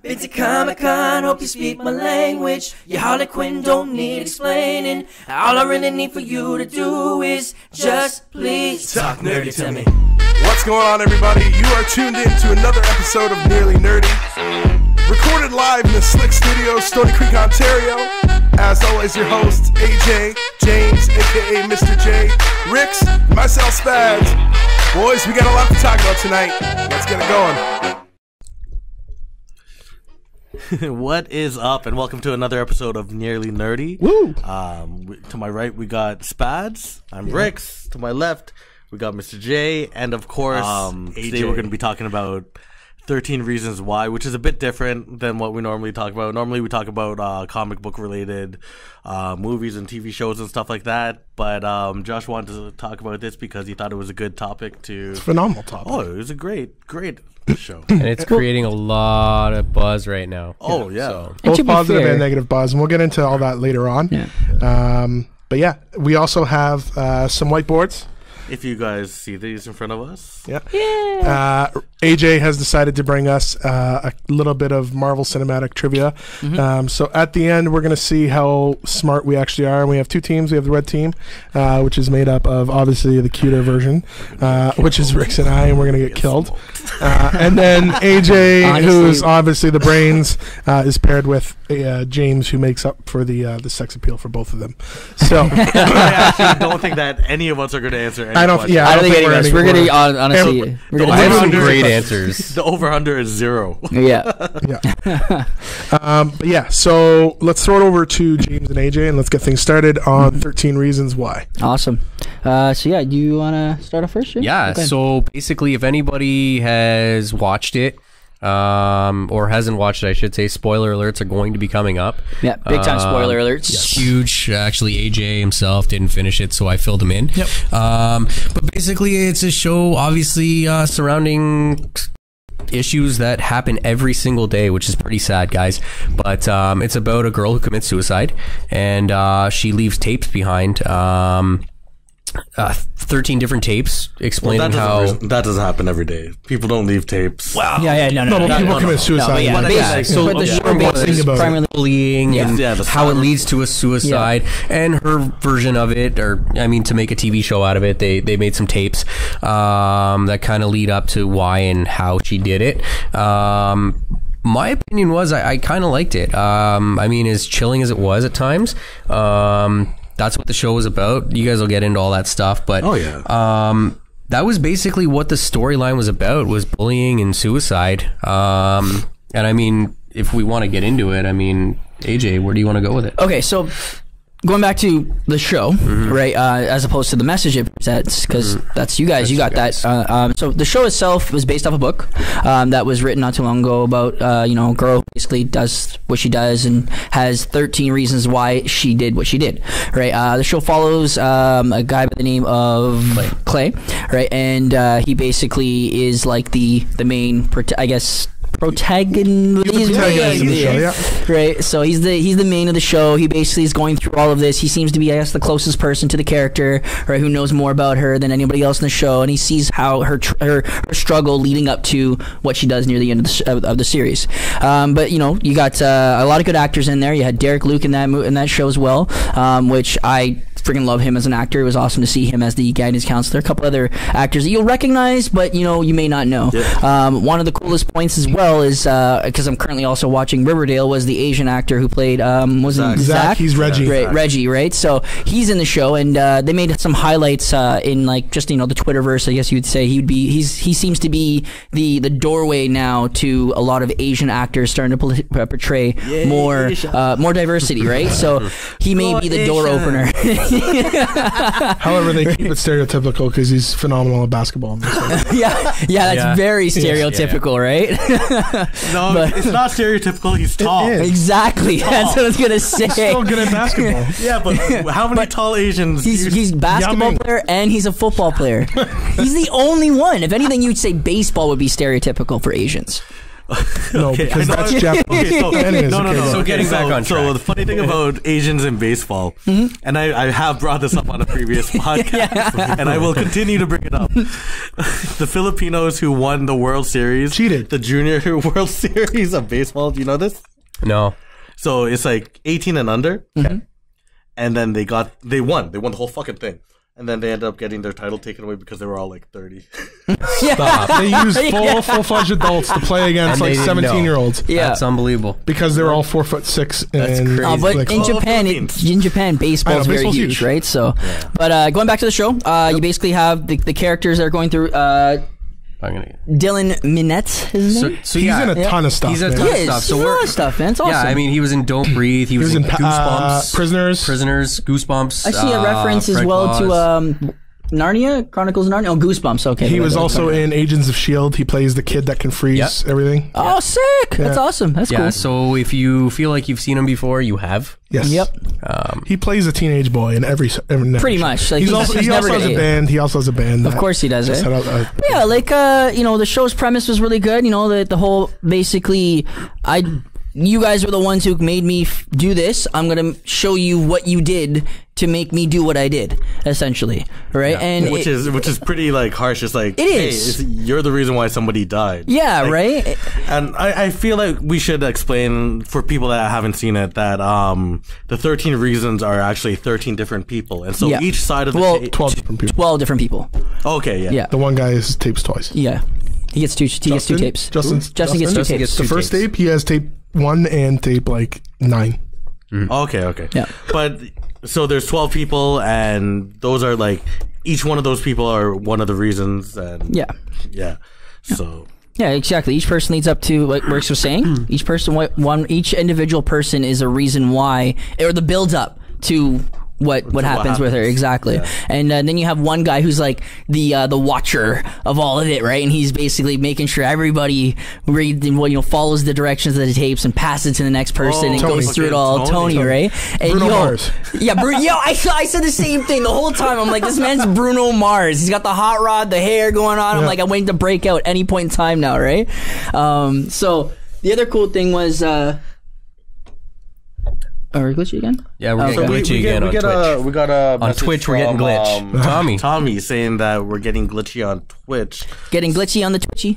Been to Comic-Con, hope you speak my language. Your Harley Quinn don't need explaining. All I really need for you to do is just please talk nerdy to me. What's going on, everybody? You are tuned in to another episode of Nearly Nerdy. Recorded live in the Slick Studios, Stony Creek, Ontario. As always, your hosts, AJ, James, aka Mr. J, Ricks, myself, Spads. Boys, we got a lot to talk about tonight. Let's get it going. What is up, and welcome to another episode of Nearly Nerdy. Woo! To my right, we got Spads. I'm Ricks. To my left, we got Mr. J. And of course, today we're going to be talking about 13 Reasons Why, which is a bit different than what we normally talk about. Normally, we talk about comic book related movies and TV shows and stuff like that. But Josh wanted to talk about this because he thought it was a good topic to. It's a phenomenal topic. Oh, it was a great show. And it's creating a lot of buzz right now. Oh, yeah. So. Both positive and negative buzz, and we'll get into all that later on. Yeah. But yeah, we also have some whiteboards. If you guys see these in front of us. Yeah. AJ has decided to bring us a little bit of Marvel Cinematic trivia. So at the end, we're going to see how smart we actually are. And we have two teams. We have the red team, which is made up of obviously the cuter version, which is Ricks and I, and we're going to get killed. And then AJ, who's obviously the brains, is paired with James, who makes up for the sex appeal for both of them. So I actually don't think that any of us are going to answer any I don't think any of us. We're going to honestly. I have some great answers. The over-under is 0. Yeah. But yeah, so let's throw it over to James and AJ, and let's get things started on 13 Reasons Why. Awesome. So yeah, do you want to start off first? Yeah. Okay. So basically, if anybody has watched it, or hasn't watched it, I should say, spoiler alerts are going to be coming up. Yeah, big time spoiler alerts. Yes. Huge. Actually, AJ himself didn't finish it, so I filled him in. Yep. But basically, it's a show, obviously, surrounding issues that happen every single day, which is pretty sad, guys. But it's about a girl who commits suicide, and she leaves tapes behind. 13 different tapes explaining that doesn't happen every day. People don't leave tapes. Wow. Yeah. No. People commit suicide. But the show is primarily bullying and how it leads to a suicide. And her version of it, or I mean, to make a TV show out of it, they made some tapes that kind of lead up to why and how she did it. My opinion was I kind of liked it. I mean, as chilling as it was at times, that's what the show was about. You guys will get into all that stuff, but that was basically what the storyline was about, was bullying and suicide. And I mean, if we want to get into it, I mean, AJ, where do you want to go with it? Okay, so going back to the show, right, as opposed to the message it presents, because that's you guys, you got that. So the show itself was based off a book that was written not too long ago about, a girl who basically does what she does and has 13 reasons why she did what she did, right? The show follows a guy by the name of Clay, right? And he basically is like the main, protagonist, right? So he's the main of the show. He basically is going through all of this. He seems to be, I guess, the closest person to the character, right? Who knows more about her than anybody else in the show, and he sees how her struggle leading up to what she does near the end of the series. But you got a lot of good actors in there. You had Derek Luke in that show as well, which I freaking love him as an actor. It was awesome to see him as the guidance counselor. A couple other actors that you'll recognize, but you may not know. Yeah. One of the coolest points as well is because I'm currently also watching Riverdale, was the Asian actor who played Zach? He's Reggie. Right, Reggie, right? So he's in the show, and they made some highlights in the Twitterverse, I guess you would say. He seems to be the doorway now to a lot of Asian actors starting to portray more diversity, right? So he may be the door opener. However, they keep it stereotypical because he's phenomenal at basketball. That's very stereotypical, right? No, it's not stereotypical. He's tall. Exactly. That's what I was gonna say. He's still good at basketball. Yeah, but how many tall Asians? He's basketball player and he's a football player. He's the only one. If anything, you'd say baseball would be stereotypical for Asians. No, because that's Japanese. Anyways, So getting back on track. So the funny thing about Asians in baseball, and I have brought this up on a previous podcast, and I will continue to bring it up. The Filipinos who won the World Series cheated. The Junior World Series of baseball. Do you know this? No. So it's like 18 and under, and then they won the whole fucking thing. And then they ended up getting their title taken away because they were all like 30. Stop. They used full-fledged adults to play against like 17-year-olds. Yeah, that's unbelievable. Because they were all 4'6". That's crazy. But like, in Japan, baseball's very huge, right? So, but going back to the show, you basically have the characters that are going through. Dylan Minnette, his name? So he's in a ton of stuff. He's in a ton of stuff. So he's in a lot of stuff, man. It's awesome. Yeah, I mean, he was in Don't Breathe. He was in Goosebumps. Prisoners. Goosebumps. I see a reference as well to Narnia, Chronicles of Narnia. Oh, Goosebumps. Okay. He was also in Agents of S.H.I.E.L.D. He plays the kid that can freeze everything. Oh, sick. That's awesome. That's cool. So if you feel like you've seen him before, you have. Yes. Yep. He plays a teenage boy in every pretty show. much. Like, he also has a band. He also has a band. Of course he does it. Yeah, like the show's premise was really good. The whole basically you guys were the ones who made me do this. I'm gonna show you what you did to make me do what I did, essentially, right? And which is pretty like harsh. It's like it is. Hey, you're the reason why somebody died. Yeah, right. And I feel like we should explain for people that haven't seen it that the 13 reasons are actually 13 different people, and so each side of the 12 different people. 12 different people. Okay, yeah. The one guy has tapes twice. Yeah, he gets two. He gets two tapes. Justin gets two tapes. The first tape he has tape 1 and tape like 9. Okay. Yeah. But so there's 12 people, and those are like each one of those people are one of the reasons, and so. Yeah, exactly. Each person leads up to what Rex was saying. Each individual person is a reason why, or the build up to what happens with her, exactly. And then you have one guy who's like the watcher of all of it, right? And he's basically making sure everybody follows the directions of the tapes and passes it to the next person and goes through it all. Tony, right? And Bruno Mars. Yeah, I said the same thing the whole time. I'm like, this man's Bruno Mars. He's got the hot rod, the hair going on. I'm like, I'm waiting to break out any point in time now, right? So the other cool thing was. Are we glitchy again? Yeah, we're getting glitchy again on Twitch. We got a on Twitch. We're getting glitch. Tommy saying that we're getting glitchy on Twitch. Getting glitchy on the Twitchy.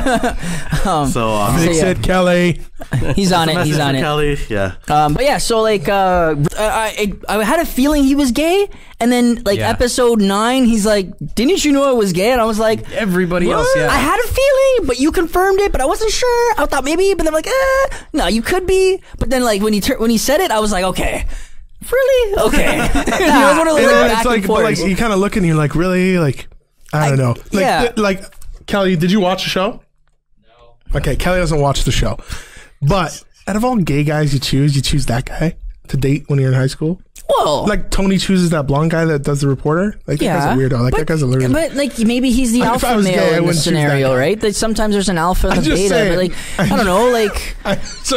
Fix it, Kelly. He's on it. He's on it. Kelly, yeah. But yeah, so like, I had a feeling he was gay, and then like episode 9, he's like, "Didn't you know I was gay?" And I was like, everybody else, I had a feeling, but you confirmed it, but I wasn't sure. I thought maybe, but they're like, no, you could be. But then like when he said it, I was like, okay. Really? Okay. It's like you kind of look and you're like, really? Like, I don't know. Like, Kelly, did you watch the show? No. Okay, Kelly doesn't watch the show. But out of all gay guys you choose that guy to date when you're in high school? Whoa. Like Tony chooses that blonde guy that does the reporter. Like that guy's a weirdo. Like that guy's a loser. But like maybe he's the alpha male in the scenario, right? That sometimes there's an alpha and a beta. But like I don't know. Like I'm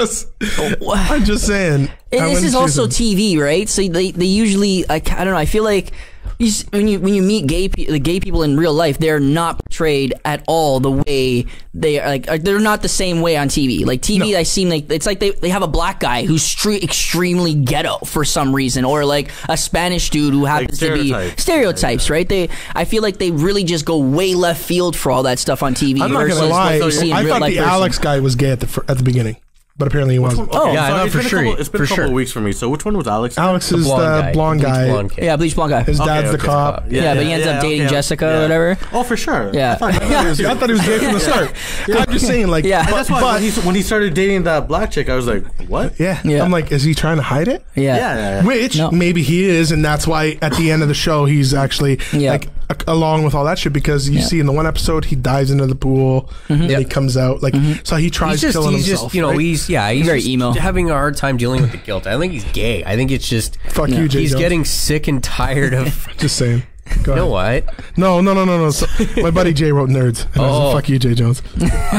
just saying. This is also TV, right? So they usually I don't know. I feel like. When you meet gay people in real life, they're not portrayed at all the way they are. Like they're not the same way on TV. Like TV, I seem like it's like they have a black guy who's extremely ghetto for some reason, or like a Spanish dude who happens to be stereotypes, right? I feel like they really just go way left field for all that stuff on TV. I'm not gonna lie. I thought the Alex guy was gay at the beginning. But apparently he wasn't. Yeah, I know for sure. It's been a couple of weeks for me. So which one was Alex? Alex is the blonde guy. Yeah, bleach blonde guy. His dad's the cop. Yeah, but he ends up dating Jessica or whatever. Oh, for sure. Yeah. I thought he was gay from the start. I'm just saying, like, that's why when he started dating that black chick, I was like, what? Yeah. I'm like, is he trying to hide it? Yeah. Which maybe he is, and that's why at the end of the show he's actually like along with all that shit, because you see in the one episode he dives into the pool and he comes out like so he tries killing himself. He's very emo. Having a hard time dealing with the guilt. I think he's gay. I think it's just fuck you, Jay he's Jones. Getting sick and tired of just saying. Go you know what? No. So, my buddy Jay wrote Nerds. And I was like, fuck you, Jay Jones.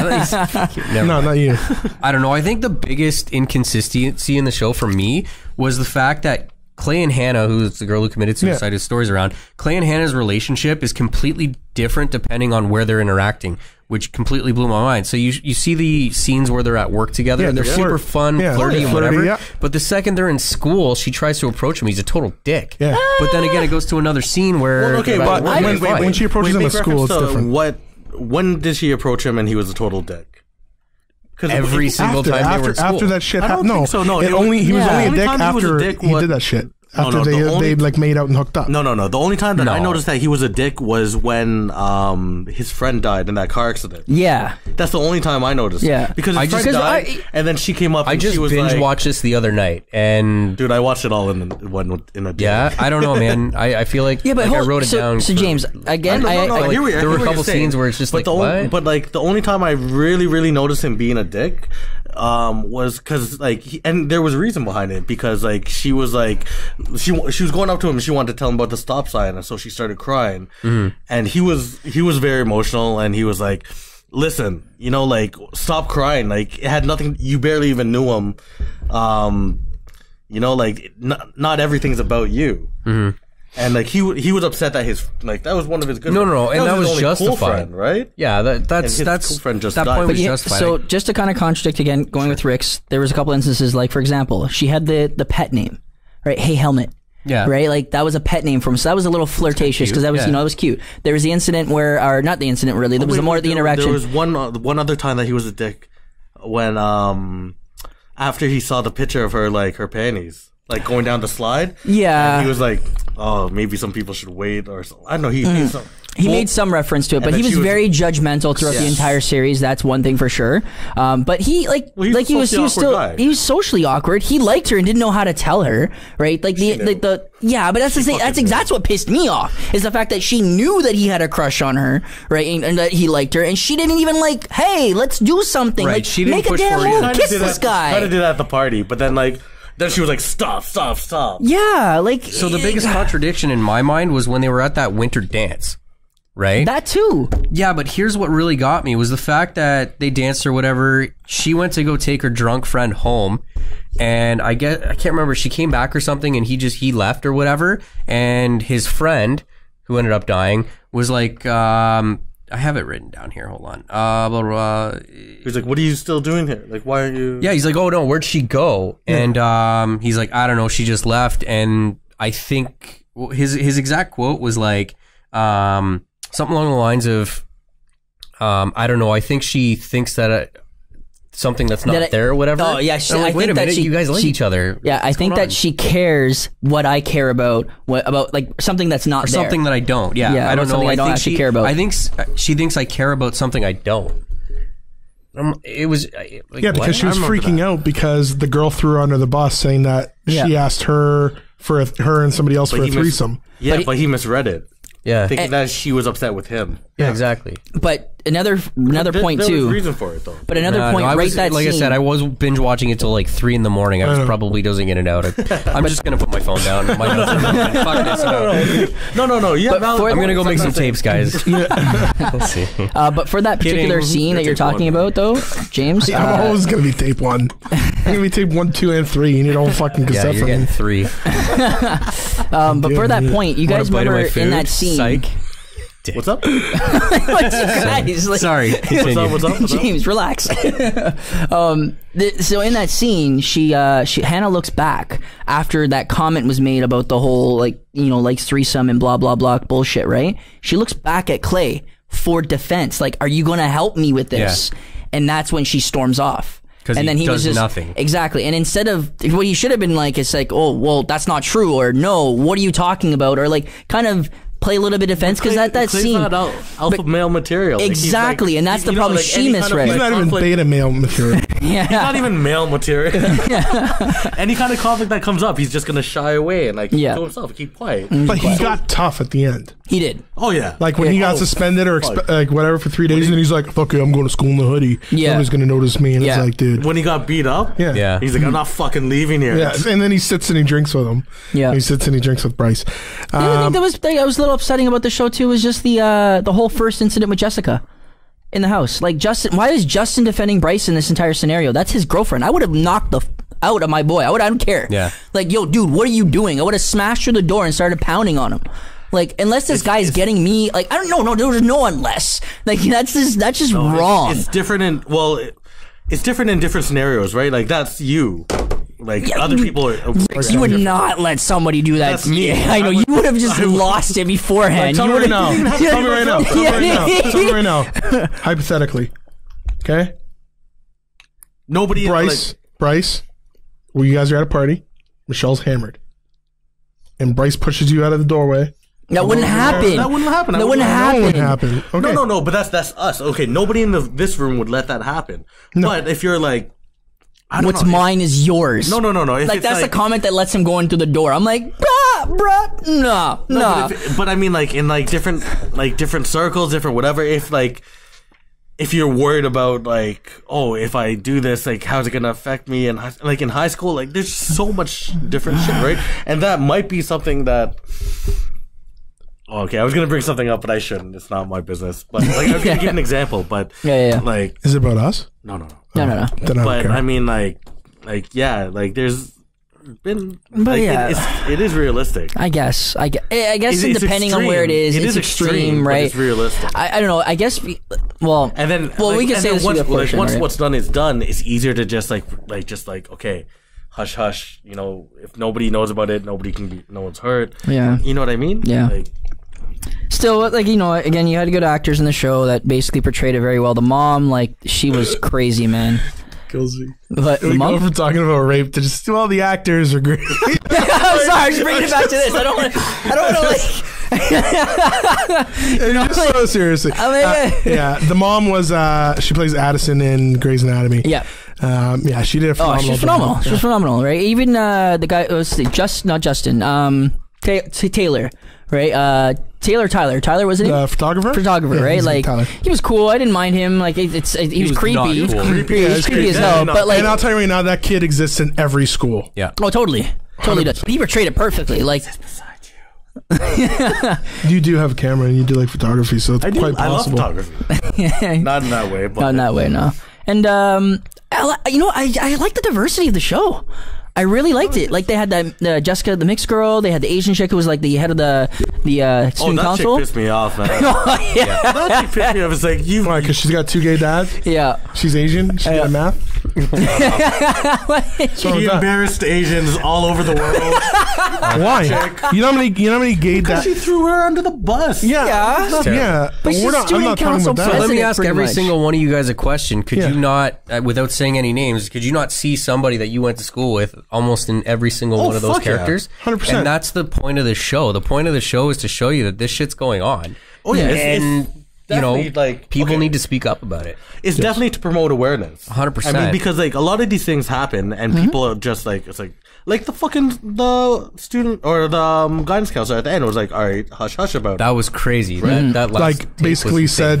No, not you. I don't know. I think the biggest inconsistency in the show for me was the fact that Clay and Hannah, who's the girl who committed suicide, whose story's around, Clay and Hannah's relationship is completely different depending on where they're interacting. which completely blew my mind. So you see the scenes where they're at work together, and they're super fun, flirty, and whatever. Yeah. But the second they're in school, she tries to approach him. He's a total dick. Yeah. But then again, it goes to another scene where but when she approaches him at school, it's different. When did she approach him and he was a total dick? Every single time they were in school. After that shit happened. No, he was only a dick after he did that shit. After they like made out and hooked up. No. The only time that I noticed that he was a dick was when his friend died in that car accident. Yeah, that's the only time I noticed. Yeah, because his friend died, and then she came up. I just binge watched this the other night, and dude, I watched it all in a day. Yeah, I don't know, man. I feel like I wrote it down. So James, again, there were a couple scenes where it's just what? But like the only time I really noticed him being a dick was because and there was a reason behind it, because like she was going up to him and she wanted to tell him about the stop sign, and so she started crying, and he was very emotional, and he was like, listen, like, stop crying, like, it had nothing, you barely even knew him, like, not everything's about you. And like he was upset that that was one of his good and that was justified, cool friend, right? Yeah, that's cool friend just that died. point was justified. So just to kind of contradict again, going with Rick's, there was a couple instances, like for example, she had the pet name, right? Hey Helmet. Yeah. Right? Like that was a pet name for him. So that was a little flirtatious because that was, that was cute. There was the incident where, or not the incident really, there was the interaction. There was one other time that he was a dick when, after he saw the picture of her, like her panties, like going down the slide. Yeah. And he was like, oh, maybe some people should wait or something. I don't know. He made some reference to it, but he was very judgmental throughout the entire series. That's one thing for sure. But he he was socially awkward. He liked her and didn't know how to tell her, right? Like but that's the thing. That's what pissed me off, is the fact that she knew that he had a crush on her, right, and that he liked her, and she didn't even like, hey, let's do something. Right. Like, she didn't make push a damn move, kiss this guy. Try to do that at the party, but then then she was like, stop. Yeah, like. So the biggest contradiction in my mind was when they were at that winter dance. Right? That too. Yeah, but here's what really got me was the fact that they danced or whatever. She went to go take her drunk friend home, and I can't remember, she came back or something, and he left or whatever, and his friend, who ended up dying, was like, I have it written down here, hold on. Blah, blah, blah. He's like, what are you still doing here? Like, why aren't you... Yeah, he's like, oh no, where'd she go? And he's like, I don't know, she just left, and I think his exact quote was like, something along the lines of, I don't know, I think she thinks that something that's not there or whatever. Oh, yeah. Like, wait a minute, you guys like each other. Yeah, I think that she cares what I care about, about like something that's not there. Something that I don't. Yeah, I don't know. I don't actually care about. I think she thinks I care about something I don't. It was... because she was freaking out because the girl threw her under the bus saying that she asked her for her and somebody else for a threesome. But he misread it. Yeah, thinking that she was upset with him. Yeah, exactly. But another point too. There was a reason for it though. But another point, that like scene. I said, I was binge watching it till like 3 a.m. I was probably dozing in and out. I'm just gonna put my phone down. My notes are fuck this. No. Yeah, I'm gonna go make some tapes, guys. Let's see. But for that particular scene that you're talking about, though, James, I'm always gonna be tape 1. I'm gonna be tape 1, 2, and 3. You need all fucking cassette. Yeah, you're getting 3. But for that point, you guys remember in that scene. Psych. What's up? Sorry. What's up? James, relax. So in that scene, Hannah looks back after that comment was made about the whole likes threesome and blah blah blah bullshit, right? She looks back at Clay for defense, like, are you going to help me with this? Yeah. And that's when she storms off. And then he was just nothing. Exactly. And instead of what he should have been like, it's like, oh well, that's not true, or no, what are you talking about, or like kind of play a little bit of defense, because that scene, not alpha male material. Exactly, like, and that's the problem. She misread. He's not even beta male material. Yeah, he's not even male material. Any kind of conflict that comes up, he's just gonna shy away and to himself, keep quiet. But he got tough at the end. He did. Oh yeah. Like when he got suspended or like whatever for 3 days, and he's like, "Fuck it, I'm going to school in the hoodie. Nobody's gonna notice me." And it's like, dude. When he got beat up, yeah, he's like, "I'm not fucking leaving here." Yeah, and then he sits and he drinks with him. Yeah, he sits and he drinks with Bryce. The other thing I was a little upsetting about the show too was just the whole first incident with Jessica in the house. Like, Justin, why is Justin defending Bryce in this entire scenario? That's his girlfriend. I would have knocked the out of my boy. I don't care. Yeah. Like, yo, dude, what are you doing? I would have smashed through the door and started pounding on him. Like, unless this guy's getting me, like, I don't know. No, there's no unless. Like, that's just wrong. It's different in it's different in different scenarios, right? Like that's you. Like other people are. You would not let somebody do that. That's me. I know. You would have just lost it beforehand. Tell me right now. Tell me right now. Tell me right now. Tell me right now. Hypothetically, okay? Nobody. Bryce, well, you guys are at a party. Michelle's hammered, and Bryce pushes you out of the doorway. That wouldn't happen. That wouldn't happen. That wouldn't happen. Okay. No. But that's us. Okay, nobody in this room would let that happen. No. But if you're like, what's mine is yours. No. Like that's the comment that lets him go in through the door. I'm like, bruh, no. But I mean, like in different circles, different whatever. If you're worried about like, oh, if I do this, like, how's it gonna affect me? And like in high school, like, there's so much different shit, right? And that might be something that. Okay, I was gonna bring something up, but I shouldn't. It's not my business. But like, I was gonna give an example. But like, is it about us? No. No. But I mean, like, there's been, but it is realistic. I guess it's depending on where it is. It's extreme, right? But it's realistic. I don't know. I guess. We can say this once what's done is done. It's easier to just okay, hush hush. You know, if nobody knows about it, no one's hurt. Yeah, you know what I mean? Yeah. Still, like, you know, again, you had good actors in the show that basically portrayed it very well. The mom, like, she was crazy, man. Kills me. But we go from talking about rape to just, well, the actors are great. I'm sorry, I'm just bringing it back to this. I don't want to, like... so seriously. Yeah, the mom was, she plays Addison in Grey's Anatomy. Yeah. She did a phenomenal she's phenomenal. Job. She was phenomenal, right? Even the guy, not Justin, Taylor, right? Tyler wasn't he? Photographer, yeah, right? Like, he was cool. I didn't mind him. Like, he was creepy. He was creepy. He's creepy as hell. But like, and I'll tell you right now, that kid exists in every school. Yeah. Oh, totally does. He portrayed it perfectly. Like, you do have a camera and you do like photography, so it's quite possible. I love photography. Not in that way, but not in that way, no. And I like the diversity of the show. I really liked it. Like, they had that Jessica, the mixed girl. They had the Asian chick who was like the head of the student council. Chick pissed me off, man. That chick pissed me off. It's like, why? Because she's got 2 gay dads. Yeah. She's Asian. She's got math. She embarrassed Asians all over the world. Why? You know how many gay dads? Because she threw her under the bus. Yeah. But she's student council president. So let me ask every much. single one of you guys a question. Could you not, without saying any names, could you not see somebody that you went to school with almost in every single one of those characters? 100%. And that's the point of the show. The point of the show is to show you that this shit's going on. Oh yeah, and you know, like, people need to speak up about it. It's definitely to promote awareness. 100%. I mean, because like a lot of these things happen, and people are just like, it's like the student or the guidance counselor at the end was like, all right, hush hush about it. That was crazy. That last like basically said,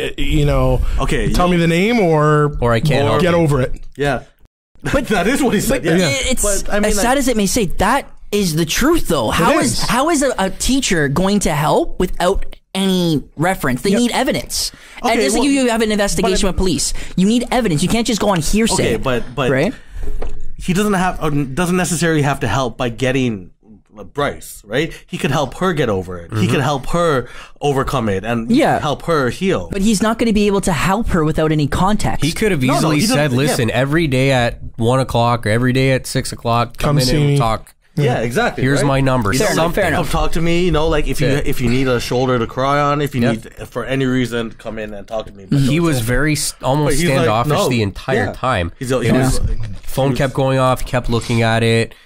okay, tell me the name or I can't get over it. Yeah. But that is what he said. It's as sad as it may say. That is the truth, though. How is a teacher going to help without any reference? They need evidence. And just like you have an investigation with police, you need evidence. You can't just go on hearsay. Okay, but right? He doesn't necessarily have to help by getting Bryce, right? He could help her get over it. He could help her overcome it and help her heal. But he's not going to be able to help her without any context. He could have easily said, listen, every day at 1 o'clock or every day at 6 o'clock, come in and we'll talk. Yeah, exactly. Here's my number. Fair enough. Talk to me. You know, like if you need a shoulder to cry on, if you need for any reason, come in and talk to me. He was very almost standoffish the entire time. Phone kept going off. He kept looking at it.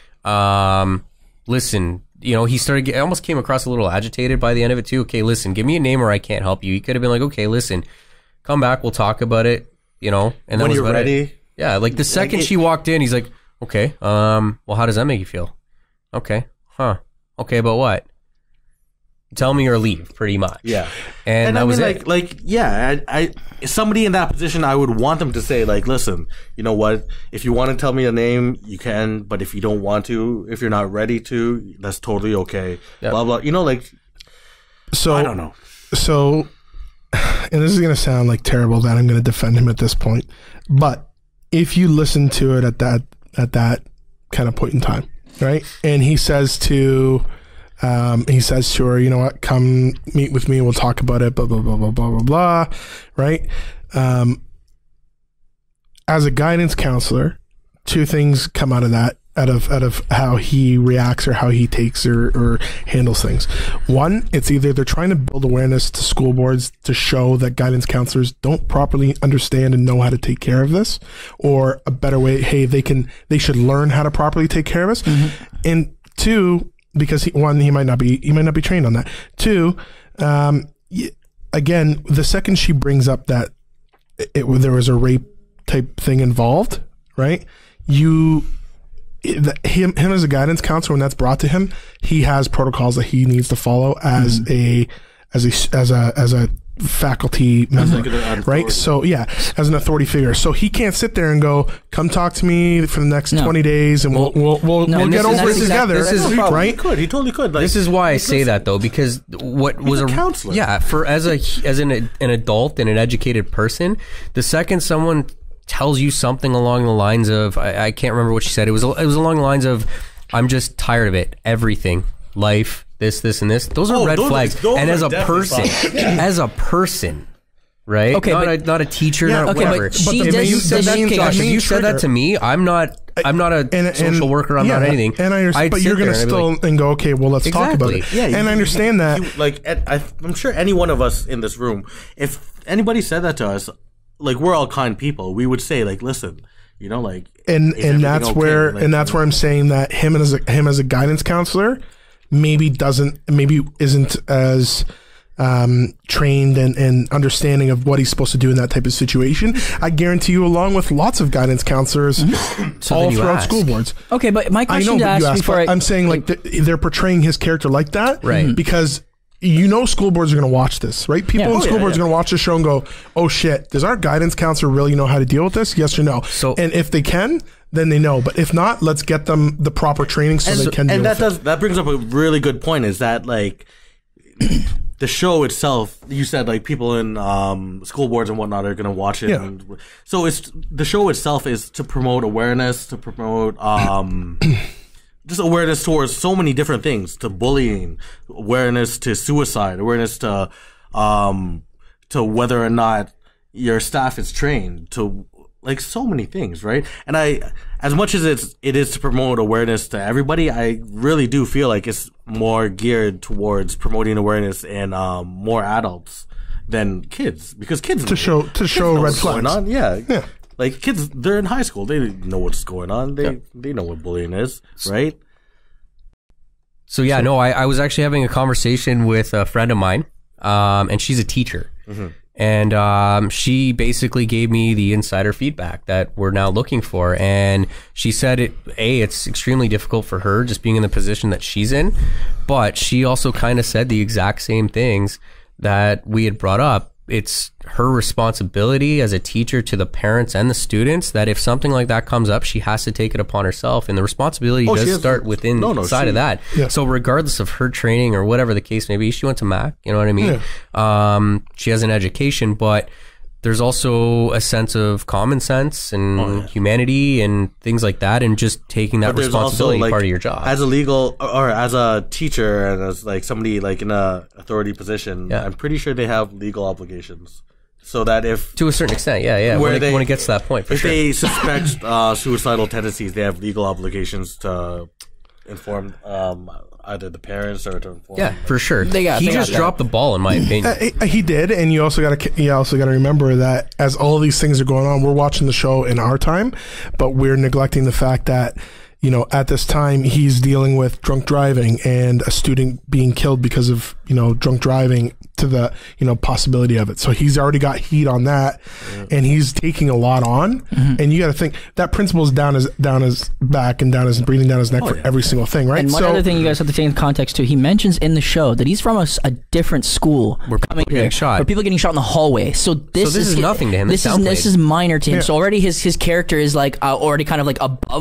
Listen, you know, he started. I almost came across a little agitated by the end of it too. Okay, listen, give me a name or I can't help you. He could have been like, okay, listen, come back, we'll talk about it. You know, and when that was you're ready. It. Yeah, like the second she walked in, he's like, okay, well, how does that make you feel? Okay, okay, but what? Tell me or leave, pretty much. Yeah, and that was it. I somebody in that position, I would want them to say, like, listen, you know what? If you want to tell me a name, you can. But if you don't want to, if you're not ready to, that's totally okay. Yep. Blah blah. You know, like. So I don't know. So, and this is gonna sound like terrible that I'm gonna defend him at this point, but if you listen to it at that kind of point in time, right? And he says to He says to her, you know what, come meet with me, we'll talk about it, blah, blah, blah, blah, blah, blah, blah, right? As a guidance counselor, two things come out of that, out of how he reacts or how he takes or handles things. One, it's either they're trying to build awareness to school boards to show that guidance counselors don't properly understand and know how to take care of this, or a better way, hey, they should learn how to properly take care of this. And two, because he might not be trained on that. Two, again, the second she brings up that there was a rape type thing involved, right? Him as a guidance counselor, when that's brought to him, he has protocols that he needs to follow as a faculty member, right? So as an authority figure. So he can't sit there and go, come talk to me for the next 20 days and we'll get over it together. Right? He totally could. This is why I say that, though, because what was a counselor. Yeah, as an adult and an educated person, the second someone tells you something along the lines of, I can't remember what she said. It was along the lines of, I'm just tired of it. Everything, life, this, and this. Those are red flags. And as a person, right? Okay, not a teacher, not whatever. But if you said that to me, I'm not a social worker. I'm not anything. And I understand, but you're going to still and go, okay, well, let's talk about it. Yeah, and I understand that. I'm sure any one of us in this room, if anybody said that to us, like, we're all kind people, we would say, like, listen, you know, like, and that's where I'm saying that him as a guidance counselor maybe isn't as trained and understanding of what he's supposed to do in that type of situation. I guarantee you, along with lots of guidance counselors all throughout school boards. Okay, but my question I'm saying, like, they're portraying his character like that, right? Because school boards are going to watch this, right? People in school boards are going to watch the show and go, oh shit, does our guidance counselor really know how to deal with this? Yes or no? And if they can, then they know. But if not, let's get them the proper training so they can deal with it. That brings up a really good point, is that, like, the show itself, you said, like, people in school boards and whatnot are going to watch it. Yeah. So the show itself is to promote awareness, to promote just awareness towards so many different things, to bullying, awareness to suicide, awareness to whether or not your staff is trained, to, like, so many things, right? And as much as it is to promote awareness to everybody, I really do feel like it's more geared towards promoting awareness in more adults than kids, because kids to show red flags going on. Yeah. Like, kids, they're in high school. They know what's going on. They know what bullying is, right? So, I was actually having a conversation with a friend of mine, and she's a teacher. Mm-hmm. And she basically gave me the insider feedback that we're now looking for. And she said, it's extremely difficult for her just being in the position that she's in. But she also kind of said the exact same things that we had brought up. It's her responsibility as a teacher to the parents and the students that if something like that comes up, she has to take it upon herself. And the responsibility does start within inside of that. Yeah. So regardless of her training or whatever the case may be, she went to Mac, you know what I mean? Yeah. She has an education, but there's also a sense of common sense and humanity and things like that, and just taking that responsibility part of your job. As a legal or as a teacher and as, like, somebody, like, in a authority position, I'm pretty sure they have legal obligations. So that if... To a certain extent, when it gets to that point, for sure. If they suspect suicidal tendencies, they have legal obligations to inform either the parents or to inform... Yeah, for sure. He just dropped the ball, in my opinion. He did, and you also got to remember that as all these things are going on, we're watching the show in our time, but we're neglecting the fact that, you know, at this time he's dealing with drunk driving and a student being killed because of, you know, drunk driving, to the, you know, possibility of it. So he's already got heat on that, and he's taking a lot on. Mm-hmm. And you got to think that principal's down his back and breathing down his neck for every single thing, right? And one other thing you guys have to take in context too. He mentions in the show that he's from a different school where people are getting shot. Where people are getting shot in the hallway. So this is nothing to him. This is minor to him. Yeah. So already his character is like already kind of like above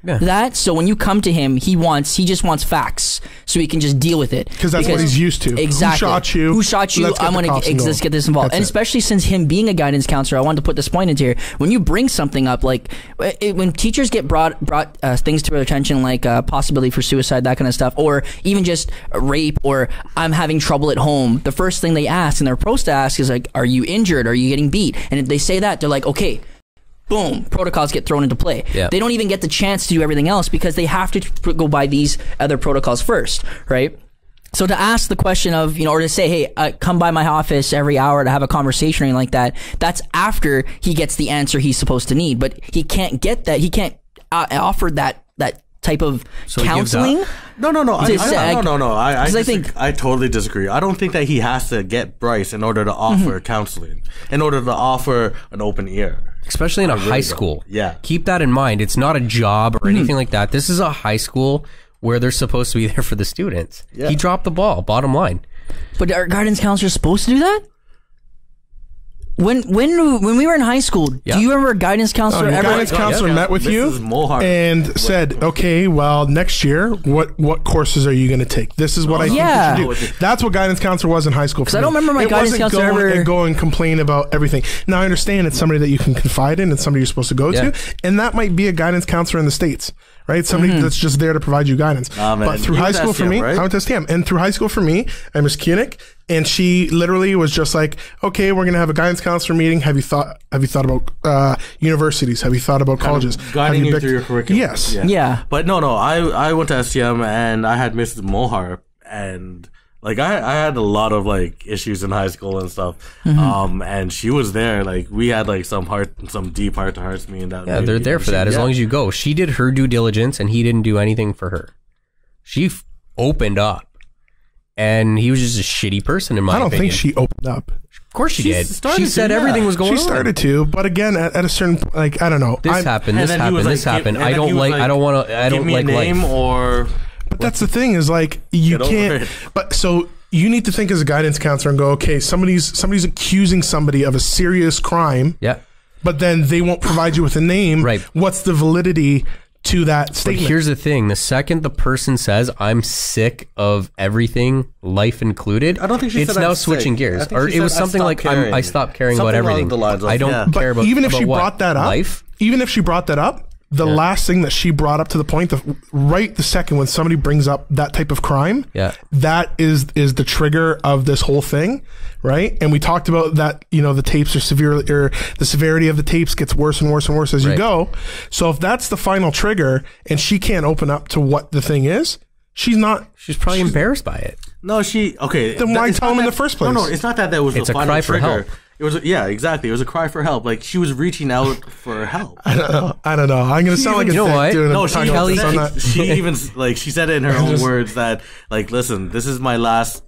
that. So when you come to him, he just wants facts, so he can just deal with it. Because that's what he's used to. Exactly. Who shot you? Let's get this involved. And especially since him being a guidance counselor, I wanted to put this point into here. When you bring something up, like when teachers get brought things to their attention, like possibility for suicide, that kind of stuff, or even just rape, or I'm having trouble at home, the first thing they ask, and they're supposed to ask, is like, are you injured? Are you getting beat? And if they say that, they're like, okay, boom, protocols get thrown into play. Yeah. They don't even get the chance to do everything else because they have to go by these other protocols first, right? So to ask the question of, or to say, hey, come by my office every hour to have a conversation or anything like that, that's after he gets the answer he's supposed to need. But he can't get that. He can't offer that type of counseling. No. I totally disagree. I don't think that he has to get Bryce in order to offer counseling, in order to offer an open ear. Especially in a high school. Yeah. Keep that in mind. It's not a job or anything like that. This is a high school where they're supposed to be there for the students. Yeah. He dropped the ball, bottom line. But are guidance counselors supposed to do that? When we were in high school, do you remember a guidance counselor ever? Guidance counselor met with you and said, okay, well, next year, what courses are you going to take? This is what I think you should do. That's what guidance counselor was in high school. Because I don't remember my guidance counselor ever. And go and complain about everything. Now, I understand it's somebody that you can confide in. It's somebody you're supposed to go to. And that might be a guidance counselor in the States. Right? Somebody that's just there to provide you guidance. But through high school for me, I went to STM. And through high school for me, I'm Miss Koenig, and she literally was just like, okay, we're going to have a guidance counselor meeting. Have you thought about universities? Have you thought about colleges? Guiding you through your curriculum. Yes. Yeah. But no, I went to STM and I had Mrs. Mohar, and like I had a lot of like issues in high school and stuff. And she was there. Like we had like some deep heart to hearts. Me and that. Yeah, they're there for that as long as you go. She did her due diligence, and he didn't do anything for her. She opened up, and he was just a shitty person in my opinion. I don't think she opened up. Of course she did. She said everything was going on. She started to, but again, at a certain, like, I don't know. This happened. I don't like name life. Or. But that's the thing is like you can't. But so you need to think as a guidance counselor and go, okay, somebody's accusing somebody of a serious crime. Yeah. But then they won't provide you with a name. Right. What's the validity to that statement? But here's the thing: the second the person says, "I'm sick of everything, life included," I don't think she it's said now I'm switching sick. gears. Or it was something like, "I stopped caring about everything. I don't care about." Even if she what? brought that up, life. Even if she brought that up. The last thing that she brought up to the point, right the second when somebody brings up that type of crime, that is the trigger of this whole thing, right? And we talked about that, the tapes are the severity of the tapes gets worse and worse and worse as you go. So if that's the final trigger and she can't open up to what the thing is, she's probably embarrassed by it. No, then why tell him in the first place? No, it's not that was the final trigger. For help. It was exactly. It was a cry for help. Like she was reaching out for help. I don't know. I'm gonna sound like a dick doing she even like she said it in her own words that like, listen, this is my last.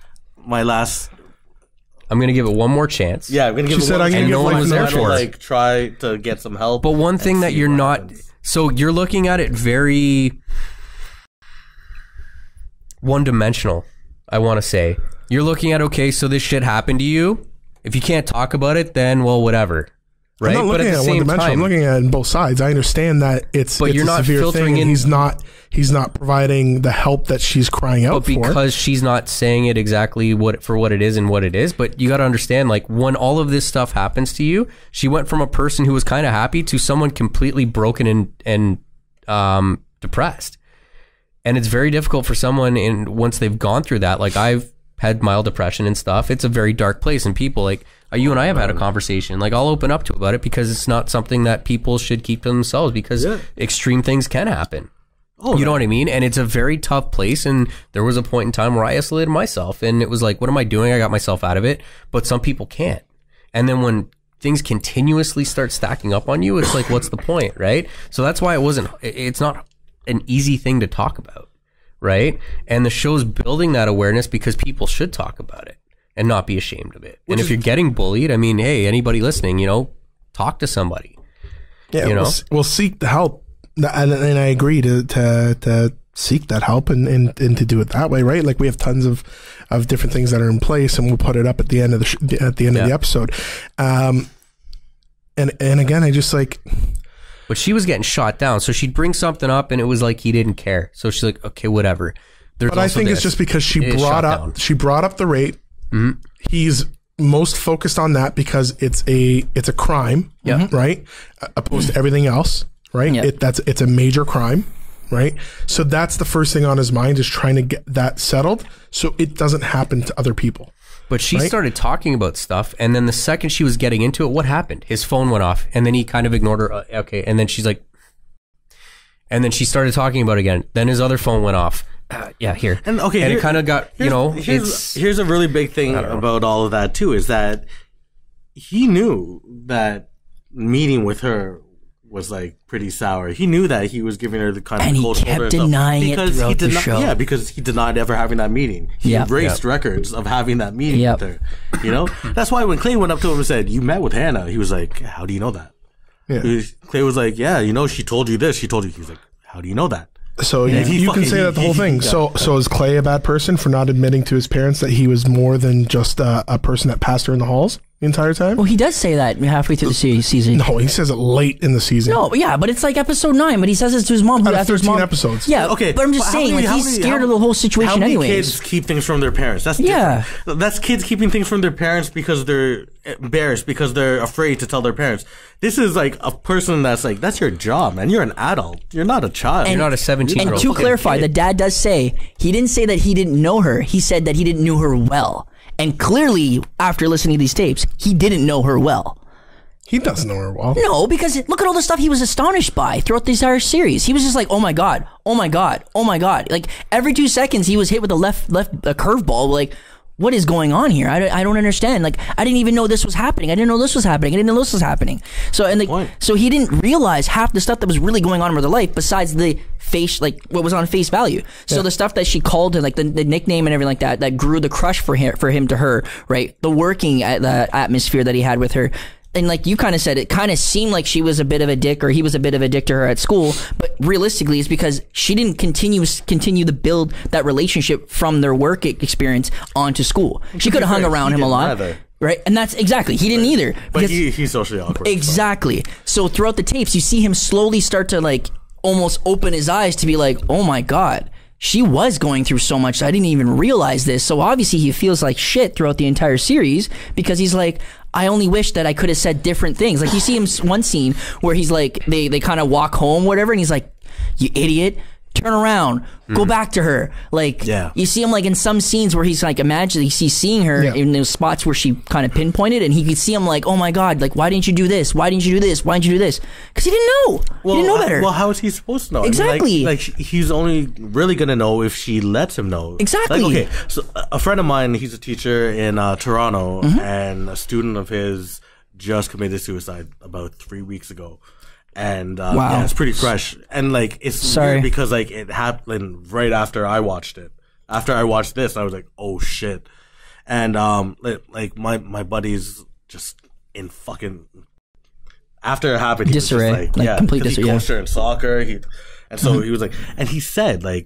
I'm gonna give it one more chance. Yeah, I'm gonna give. She said, "I'm gonna give one was there for like try to get some help." But one thing that you're not. So you're looking at it very one-dimensional. I want to say you're looking at so this shit happened to you. If you can't talk about it, then well, whatever, right? I'm not looking at one dimension. I'm looking at it on both sides. I understand that it's you're not a severe filtering thing. in. He's not providing the help that she's crying out for. But because she's not saying it exactly what it is and what it is. But you got to understand, like when all of this stuff happens to you, she went from a person who was kind of happy to someone completely broken and depressed. And it's very difficult for someone once they've gone through that. Like I've had mild depression and stuff. It's a very dark place, and people like you and I have had a conversation. Like I'll open up to about it because it's not something that people should keep to themselves because extreme things can happen. You know what I mean? And it's a very tough place. And there was a point in time where I isolated myself, and it was like, what am I doing? I got myself out of it, but some people can't. And then when things continuously start stacking up on you, it's like, what's the point, right? So that's why it's not an easy thing to talk about. Right? And the show's building that awareness because people should talk about it and not be ashamed of it. And if you're getting bullied, I mean, hey, anybody listening, talk to somebody. Yeah, we'll seek the help. And I agree to seek that help and to do it that way, right? Like we have tons of different things that are in place, and we'll put it up at the end of the episode. And again, I just like. But she was getting shot down, so she'd bring something up, and it was like he didn't care. So she's like, okay, whatever. But I think it's just because she brought up the rape. Mm-hmm. He's most focused on that because it's a crime, right? Opposed to everything else, right? It's a major crime, right? So that's the first thing on his mind, is trying to get that settled so it doesn't happen to other people. But she started talking about stuff, and then the second she was getting into it, what happened? His phone went off, and then he kind of ignored her. Okay, and then she's like, and then she started talking about it again. Then his other phone went off. Here. And it kind of got, here's a really big thing about all of that too, is that he knew that meeting with her was like pretty sour. He knew that he was giving her the kind of cold shoulder, and he kept denying it throughout the show. Yeah, because he denied ever having that meeting. He erased records of having that meeting with her. You know, that's why when Clay went up to him and said, "You met with Hannah," he was like, "How do you know that?" Yeah. Clay was like, "Yeah, she told you this. She told you." He was like, "How do you know that?" So you can say that the whole thing. So is Clay a bad person for not admitting to his parents that he was more than just a person that passed her in the halls the entire time? Well, he does say that halfway through the season. No, he says it late in the season. No, yeah, but it's like episode 9. But he says this to his mom. Out of 13 episodes. Yeah, okay. But I'm just saying, he's scared of the whole situation anyways. How many kids keep things from their parents? That's different. That's kids keeping things from their parents because they're embarrassed, because they're afraid to tell their parents. This is like a person that's like, that's your job, man. You're an adult. You're not a child. You're not a 17-year-old. And to clarify, the dad does say, he didn't say that he didn't know her. He said that he didn't know her well. And clearly, after listening to these tapes, he didn't know her well. He doesn't know her well. No, because look at all the stuff he was astonished by throughout the entire series. He was just like, oh my God, oh my God, oh my God. Like every 2 seconds, he was hit with a a curveball. Like, what is going on here? I don't understand. Like, I didn't even know this was happening. I didn't know this was happening. I didn't know this was happening. So, so he didn't realize half the stuff that was really going on in her life besides the face, like what was on face value. So the stuff that she called him, like the nickname and everything like that, that grew the crush for him to her, right? The working atmosphere that he had with her. And like you kind of said, it kind of seemed like she was a bit of a dick, or he was a bit of a dick to her at school. But realistically, it's because she didn't continue to build that relationship from their work experience onto school. She could have hung around him a lot. Right? And that's exactly, he didn't either. But he's socially awkward. Exactly. So throughout the tapes, you see him slowly start to like almost open his eyes to be like, oh my God, she was going through so much. I didn't even realize this. So obviously he feels like shit throughout the entire series because he's like, I only wish that I could have said different things. Like you see him one scene where he's like, they kind of walk home, whatever, and he's like, you idiot, turn around, go back to her. Like, you see him like in some scenes where he's like, imagine he's seeing her in those spots where she kind of pinpointed, and he could see him like, oh my God, like, why didn't you do this? Why didn't you do this? Why didn't you do this? Because he didn't know. He didn't know better. Well, how is he supposed to know? Exactly. I mean, like he's only really going to know if she lets him know. Exactly. Like, okay, so a friend of mine, he's a teacher in Toronto, and a student of his just committed suicide about 3 weeks ago. And yeah, it's pretty fresh. And like it's weird because like it happened right after I watched it. After I watched this, I was like, oh shit. And like my buddy's just in fucking after it happened, he disarray, was just like complete disarray. He coached her in soccer. He was like, and he said like,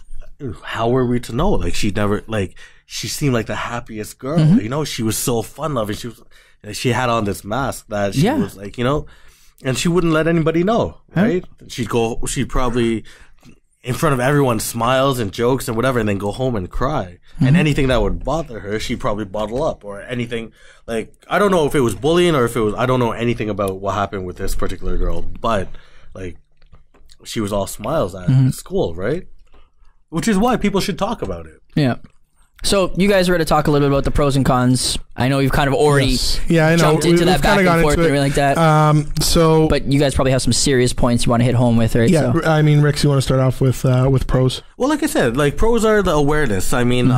how were we to know? Like she seemed like the happiest girl. You know, she was so fun loving. She had on this mask that she was like, you know. And she wouldn't let anybody know, right? She'd probably, in front of everyone, smiles and jokes and whatever, and then go home and cry. And anything that would bother her, she'd probably bottle up, or anything. Like, I don't know if it was bullying or if it was, I don't know anything about what happened with this particular girl, but, like, she was all smiles at school, right? Which is why people should talk about it. Yeah. So you guys are ready to talk a little bit about the pros and cons. I know you've kind of already jumped into that back and forth and everything like that. But you guys probably have some serious points you want to hit home with, right? Yeah, I mean, Rix, you want to start off with pros? Well, like I said, like pros are the awareness. I mean,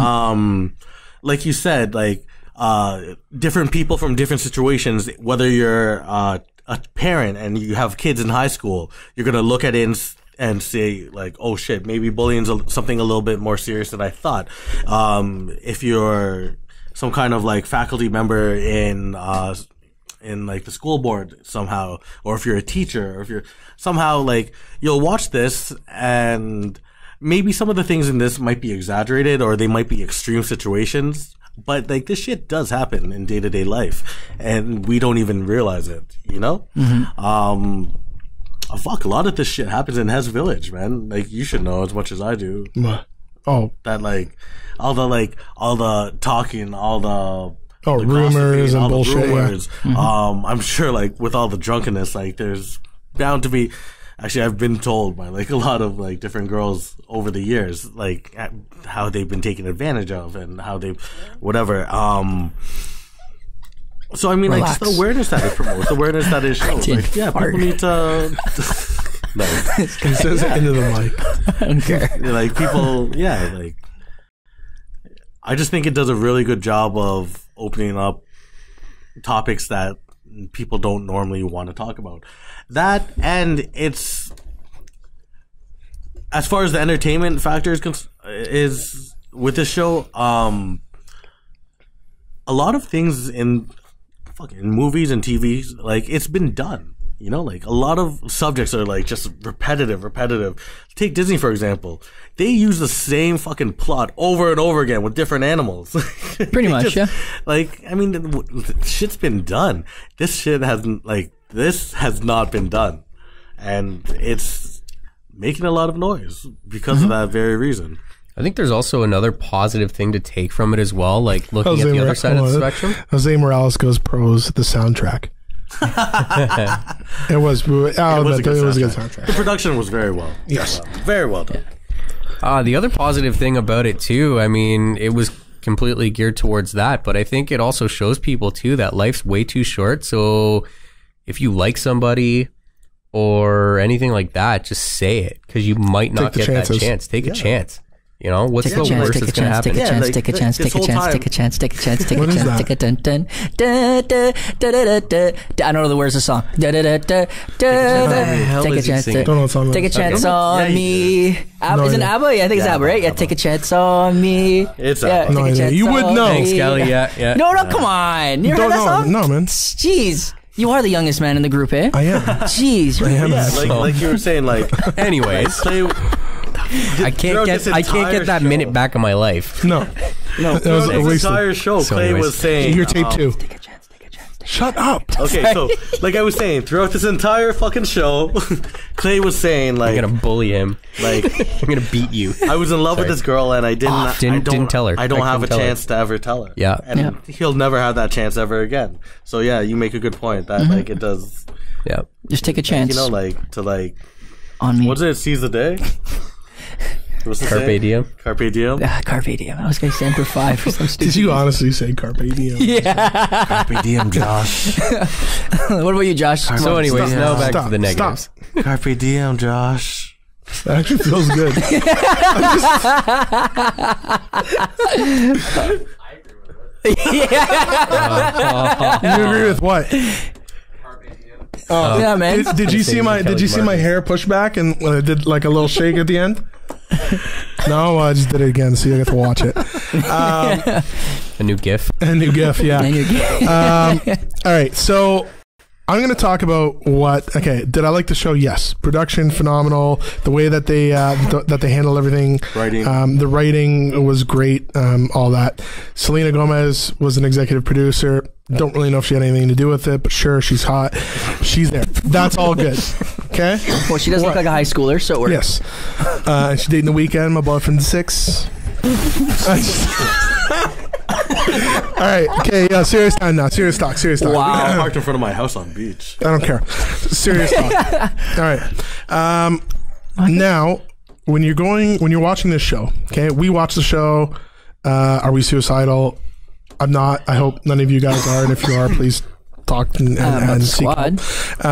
like you said, like different people from different situations, whether you're a parent and you have kids in high school, you're going to look at it and say like, oh shit, maybe bullying's something a little bit more serious than I thought. If you're some kind of like faculty member in like the school board somehow, or if you're a teacher, or if you're somehow like, you'll watch this and maybe some of the things in this might be exaggerated or they might be extreme situations, but like this shit does happen in day-to-day life and we don't even realize it, you know? fuck, a lot of this shit happens in Hess Village, man. Like, you should know as much as I do. Oh, that like all the talking, all the rumors and bullshit. Rumors. Yeah. I'm sure, like, with all the drunkenness, like, there's bound to be. Actually, I've been told by like a lot of like different girls over the years, like how they've been taken advantage of and how they, whatever. So I mean, Relax. like, just the awareness that it promotes, the awareness that it shows. Like, yeah, people need to. No. He says it into the mic. I don't care. Like, people, yeah, like, I just think it does a really good job of opening up topics that people don't normally want to talk about. That, and it's, as far as the entertainment factor is with this show, a lot of things in fucking movies and TVs, like, it's been done. You know, like, a lot of subjects are, like, just repetitive. Take Disney, for example. They use the same fucking plot over and over again with different animals. Pretty much, yeah. Like, I mean, shit's been done. This has not been done. And it's making a lot of noise because of that very reason. I think there's also another positive thing to take from it as well, like looking at the other side of the spectrum. Jose Morales goes pros the soundtrack. It was a good soundtrack. The production was very well. Yes. Very well done. The other positive thing about it too, I mean, it was completely geared towards that, but I think it also shows people too that life's way too short. So if you like somebody or anything like that, just say it, because you might not get that chance. Take a chance. You know, what's the worst that's going to happen? Take a chance, take a chance, take a chance, take a chance, take a chance, take a chance, take a dun dun da da da da da. I don't know the words of the song. Da da da da da. Take a chance, take a chance on me. Is it ABBA? Yeah, I think it's ABBA, right? Yeah, take a chance on me. It's ABBA. You would know. Thanks, Kelly. Yeah. No, come on. You heard that song? No, man. Jeez. You are the youngest man in the group, eh? I am. Jeez. I am. Yeah, like you were saying, like, anyways. I can't get that minute back in my life. No. It was a entire show. So Clay was saying, "You're tape 2. Take a chance, take a chance. Shut up." Okay, so like I was saying, throughout this entire fucking show, Clay was saying, like, I'm gonna bully him. Like, I'm gonna beat you. I was in love with this girl, and I didn't tell her. I don't have a chance to ever tell her. Yeah, and he'll never have that chance ever again. So yeah, you make a good point that like it does. Yeah, just take a chance. You know, like to like on me. What's it? Seize the day. Carpe diem. Carpe diem. Carpe diem. I was going to say Emperor 5 or something. Did you honestly say carpe diem? Yeah. Carpe diem, Josh. What about you, Josh? So anyways, now back to the negatives. Carpe diem, Josh. That actually feels good. You agree with what? Yeah, man. Did you see my hair push back and did like a little shake at the end? No, I just did it again, so you get to watch it. A new GIF. A new GIF, yeah. All right, so I'm going to talk about okay, did I like the show? Yes. Production, phenomenal. The way that they handle everything. Writing. The writing was great, all that. Selena Gomez was an executive producer. Don't really know if she had anything to do with it, but sure, she's hot. She's there. That's all good. Okay? Well, she does look like a high schooler, so it works. Yes. She's dating The Weeknd, my boyfriend's 6. All right. Okay. Yeah. Serious time now. Serious talk. Wow. I parked in front of my house on the beach. I don't care. Serious talk. All right. Now, when you're watching this show, okay, we watch the show. Are we suicidal? I'm not. I hope none of you guys are. And if you are, please talk and seek help.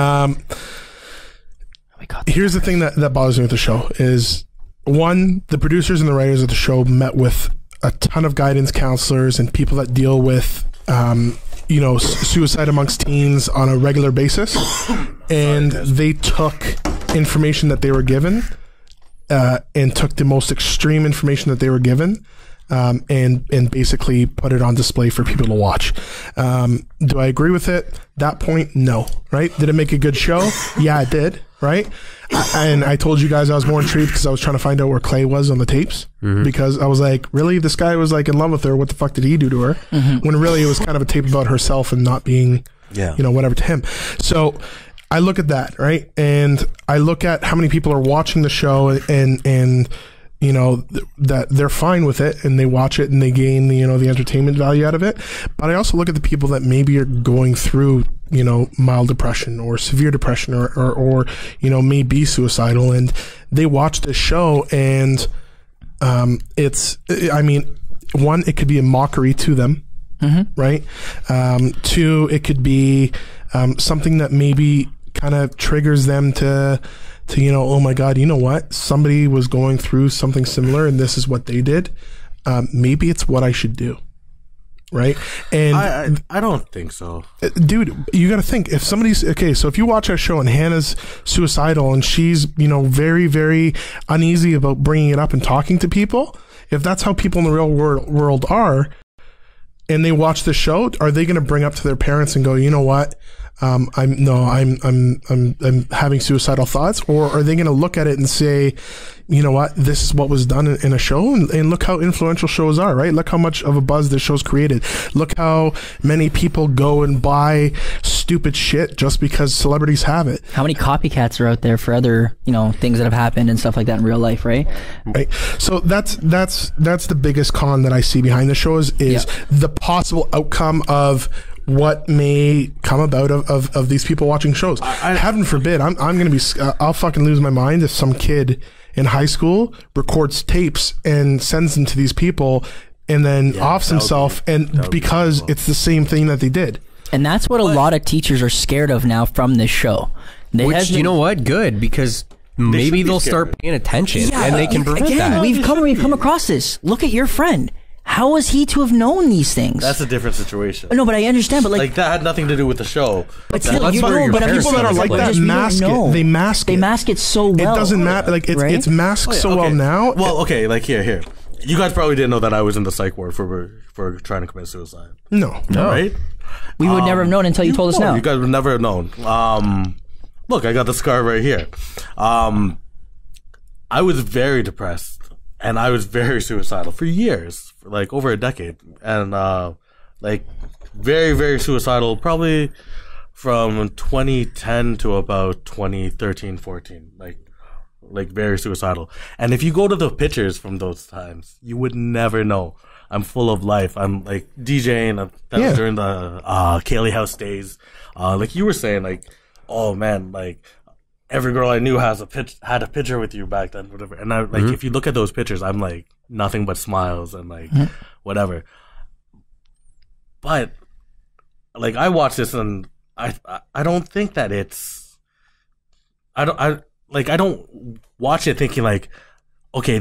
Here's the thing that bothers me with the show is, one, the producers and the writers of the show met with a ton of guidance counselors and people that deal with suicide amongst teens on a regular basis, and they took information that they were given and took the most extreme information that they were given and basically put it on display for people to watch. Do I agree with it? That point, no. Right? Did it make a good show? Yeah, it did. Right? And I told you guys I was more intrigued because I was trying to find out where Clay was on the tapes, because I was like, really? This guy was like in love with her. What the fuck did he do to her? When really it was kind of a tape about herself and not being, whatever to him. So I look at that, right? And I look at how many people are watching the show and you know, that they're fine with it and they watch it and they gain the, you know, the entertainment value out of it. But I also look at the people that maybe are going through, you know, mild depression or severe depression or you know, may be suicidal, and they watch this show and it's, I mean, one, it could be a mockery to them, right? Two, it could be something that maybe kind of triggers them to, you know, oh my God, you know what? Somebody was going through something similar and this is what they did. Maybe it's what I should do. Right. And I don't think so. Dude, you got to think, if somebody's okay, so if you watch our show and Hannah's suicidal and she's, you know, very, very uneasy about bringing it up and talking to people, if that's how people in the real world are, and they watch the show, are they going to bring up to their parents and go, you know what? I'm having suicidal thoughts, or are they going to look at it and say, you know what, this is what was done in a show, and look how influential shows are, right? Look how much of a buzz this show's created. Look how many people go and buy stupid shit just because celebrities have it. How many copycats are out there for other, you know, things that have happened and stuff like that in real life, right? Right. So that's the biggest con that I see behind the show is the possible outcome of what may come about of these people watching shows. Heaven forbid, I'm gonna be, I'll fucking lose my mind if some kid in high school records tapes and sends them to these people and then offs himself, and because it's the same thing that they did. And that's what a lot of teachers are scared of now from this show. Which, you know what? Good, because maybe they'll start paying attention and they can prevent that. We've come across this. Look at your friend. How was he to have known these things? That's a different situation. No, but I understand. But like that had nothing to do with the show. But still, you know, but people that are like that mask it. They mask it. They mask it so well. It doesn't matter. Like it's masked so well now. Well, okay, like here. You guys probably didn't know that I was in the psych ward for trying to commit suicide. No. Right? We would never have known until you told us now. You guys would never have known. Look, I got the scar right here. I was very depressed. And I was very suicidal for years, for like over a decade. And like very, very suicidal, probably from 2010 to about 2013, 14. Like very suicidal. And if you go to the pictures from those times, you would never know. I'm full of life. I'm like DJing during the Kaylee House days. Like you were saying, like, oh man, like every girl I knew had a picture with you back then, whatever. And I like if you look at those pictures, I'm like nothing but smiles and like whatever. But like I watch this and I don't think that it's I don't watch it thinking like, okay,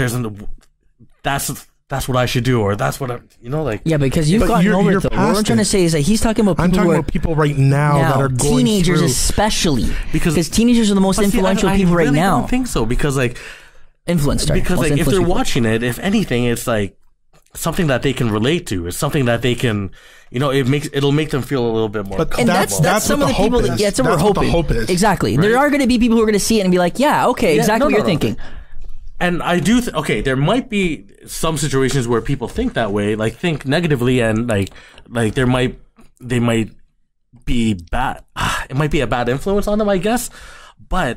that's what I should do, or that's what I, you know, like. Yeah, because you've gotten over it, though. What I'm trying to say is that he's talking about people. I'm talking about people right now that are going teenagers through. Especially. Because teenagers are the most influential people right now. I don't think so, because like. Influence, because like if they're watching it, if anything, it's like something that they can relate to. It's something that they can, you know, it'll make them feel a little bit more. But and that's some of the people that that's what we're hoping. Hope is. Exactly. Right? There are going to be people who are going to see it and be like, yeah, okay, exactly what you're thinking. And I do okay, there might be some situations where people think that way, like think negatively, and like they might be bad. It might be a bad influence on them, I guess. But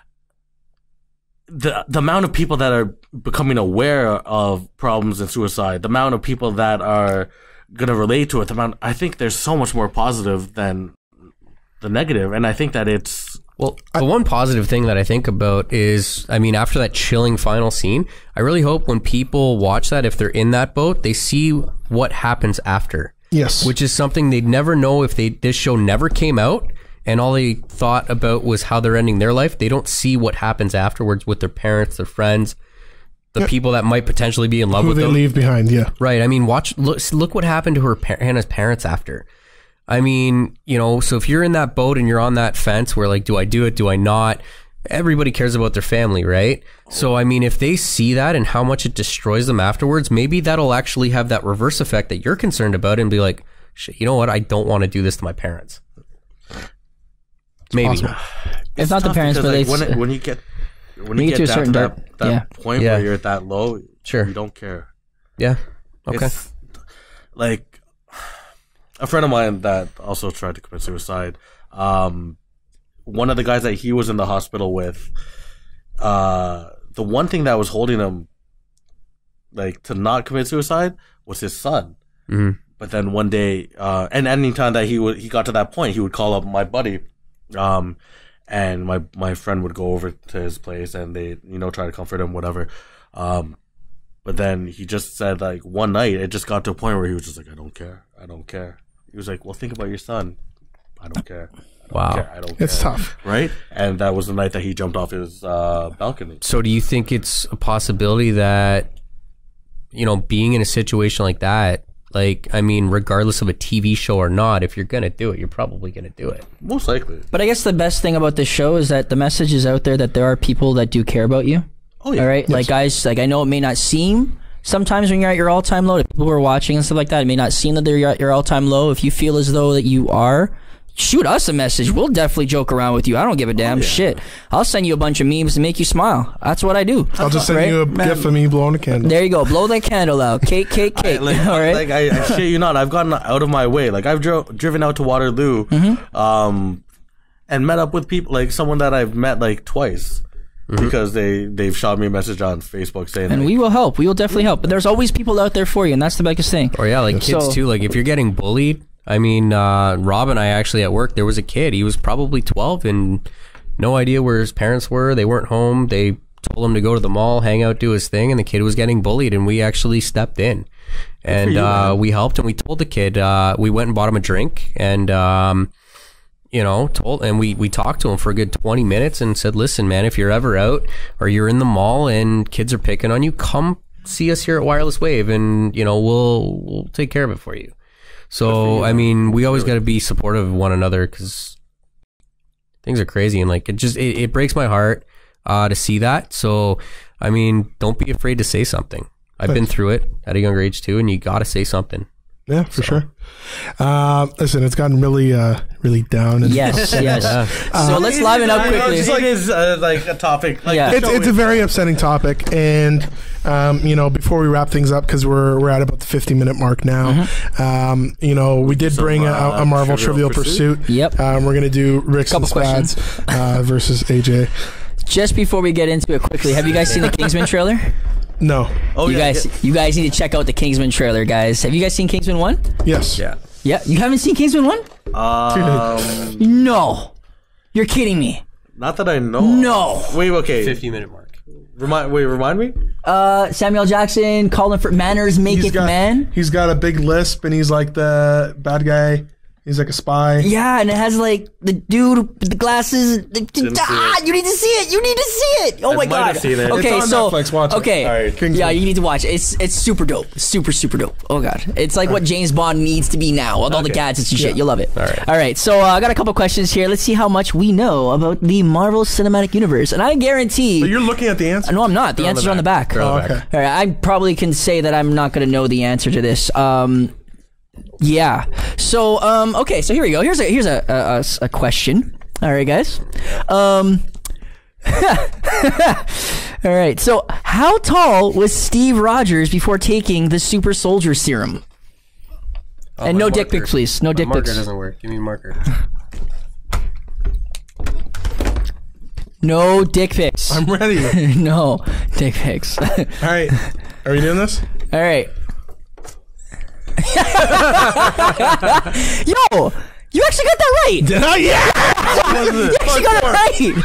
the amount of people that are becoming aware of problems and suicide, the amount of people that are gonna relate to it, I think there's so much more positive than the negative, and I think that it's. Well, the one positive thing that I think about is, I mean, after that chilling final scene, I really hope when people watch that, if they're in that boat, they see what happens after. Yes. Which is something they'd never know if this show never came out and all they thought about was how they're ending their life. They don't see what happens afterwards with their parents, their friends, the people that might potentially be in love with them. Who they leave behind, yeah. Right. I mean, look what happened to Hannah's parents after. I mean, you know, so if you're in that boat and you're on that fence where like, do I do it? Do I not? Everybody cares about their family, right? So, I mean, if they see that and how much it destroys them afterwards, maybe that'll actually have that reverse effect that you're concerned about and be like, shit, you know what? I don't want to do this to my parents. Maybe. It's not the parents, but like when you get to a certain that point where you're at that low, sure, you don't care. Yeah. Okay. It's like a friend of mine that also tried to commit suicide, one of the guys that he was in the hospital with, the one thing that was holding him like to not commit suicide was his son. Mm-hmm. But then one day, and anytime that he got to that point, he would call up my buddy, and my friend would go over to his place and they, try to comfort him, whatever. But then he just said, like, one night, it just got to a point where he was just like, I don't care. He was like, well, think about your son. I don't care. I don't care. It's tough. Right? And that was the night that he jumped off his balcony. So do you think it's a possibility that, being in a situation like that, like, I mean, regardless of a TV show or not, if you're going to do it, you're probably going to do it. Most likely. But I guess the best thing about this show is that the message is out there that there are people that do care about you. Oh, yeah. All right? Yes. Like, guys, like, I know it may not seem sometimes when you're at your all-time low, people who are watching and stuff like that, it may not seem that they're at your all-time low. If you feel as though that you are, shoot us a message. We'll definitely joke around with you. I don't give a damn shit. I'll send you a bunch of memes to make you smile. That's what I do. I'll just send you a gif of me blowing a candle. There you go. Blow that candle out. Cake. All right? Like, I shit you not, I've gotten out of my way. Like, I've driven out to Waterloo, and met up with people, like, someone that I've met, like, twice. Because they've shot me a message on Facebook saying, and like, we will help. We will definitely help. But there's always people out there for you, and that's the biggest thing. Or like kids too. Like if you're getting bullied, I mean, Rob and I actually at work, there was a kid. He was probably 12 and no idea where his parents were. They weren't home. They told him to go to the mall, hang out, do his thing, and the kid was getting bullied, and we actually stepped in. And we helped, and we told the kid, we went and bought him a drink, and we talked to him for a good 20 minutes and said, listen, man, if you're ever out or you're in the mall and kids are picking on you, come see us here at Wireless Wave, and we'll take care of it for you. So I mean, we always got to be supportive of one another because things are crazy, and like it breaks my heart to see that. So I mean, don't be afraid to say something. I've been through it at a younger age too, and you got to say something. Yeah, for sure. Listen, it's gotten really down. And Yes. So let's liven up quickly. It is like a topic. Like, it's a very upsetting topic, and before we wrap things up, because we're at about the 50-minute mark now. We did bring a Marvel Trivial Pursuit. Yep. We're gonna do Ricks and Spads versus AJ. Just before we get into it quickly, have you guys seen the Kingsman trailer? No. Oh, you guys need to check out the Kingsman trailer, guys. Have you guys seen Kingsman 1? Yes. Yeah. Yeah. You haven't seen Kingsman 1? No. You're kidding me. Not that I know. No. Wait, okay. 50-minute mark. Remind me? Samuel Jackson, Colin Firth, manners maketh man. He's got a big lisp, and he's like the bad guy. He's like a spy. Yeah, and it has like the dude with the glasses. You need to see it. Oh my god. Seen it. Okay, it's on so Netflix. Watch okay, it. All right, yeah, you need to watch it. It's super dope. Super dope. Oh god, it's like what James Bond needs to be now with all the gadgets and shit. You'll love it. All right. So I got a couple questions here. Let's see how much we know about the Marvel Cinematic Universe, and I guarantee. But you're looking at the answer. No, I'm not. The answers are on the back. Oh, okay. All right, I probably can say that I'm not going to know the answer to this. Yeah. So, okay. So here we go. Here's a question. All right, guys. All right. So, how tall was Steve Rogers before taking the super soldier serum? And no dick pics, please. No dick pics. Marker doesn't work. Give me a marker. No dick pics. I'm ready. No dick pics. All right. Are we doing this? All right. Yo, you actually got that right. Did I? Yeah. You actually got it right. You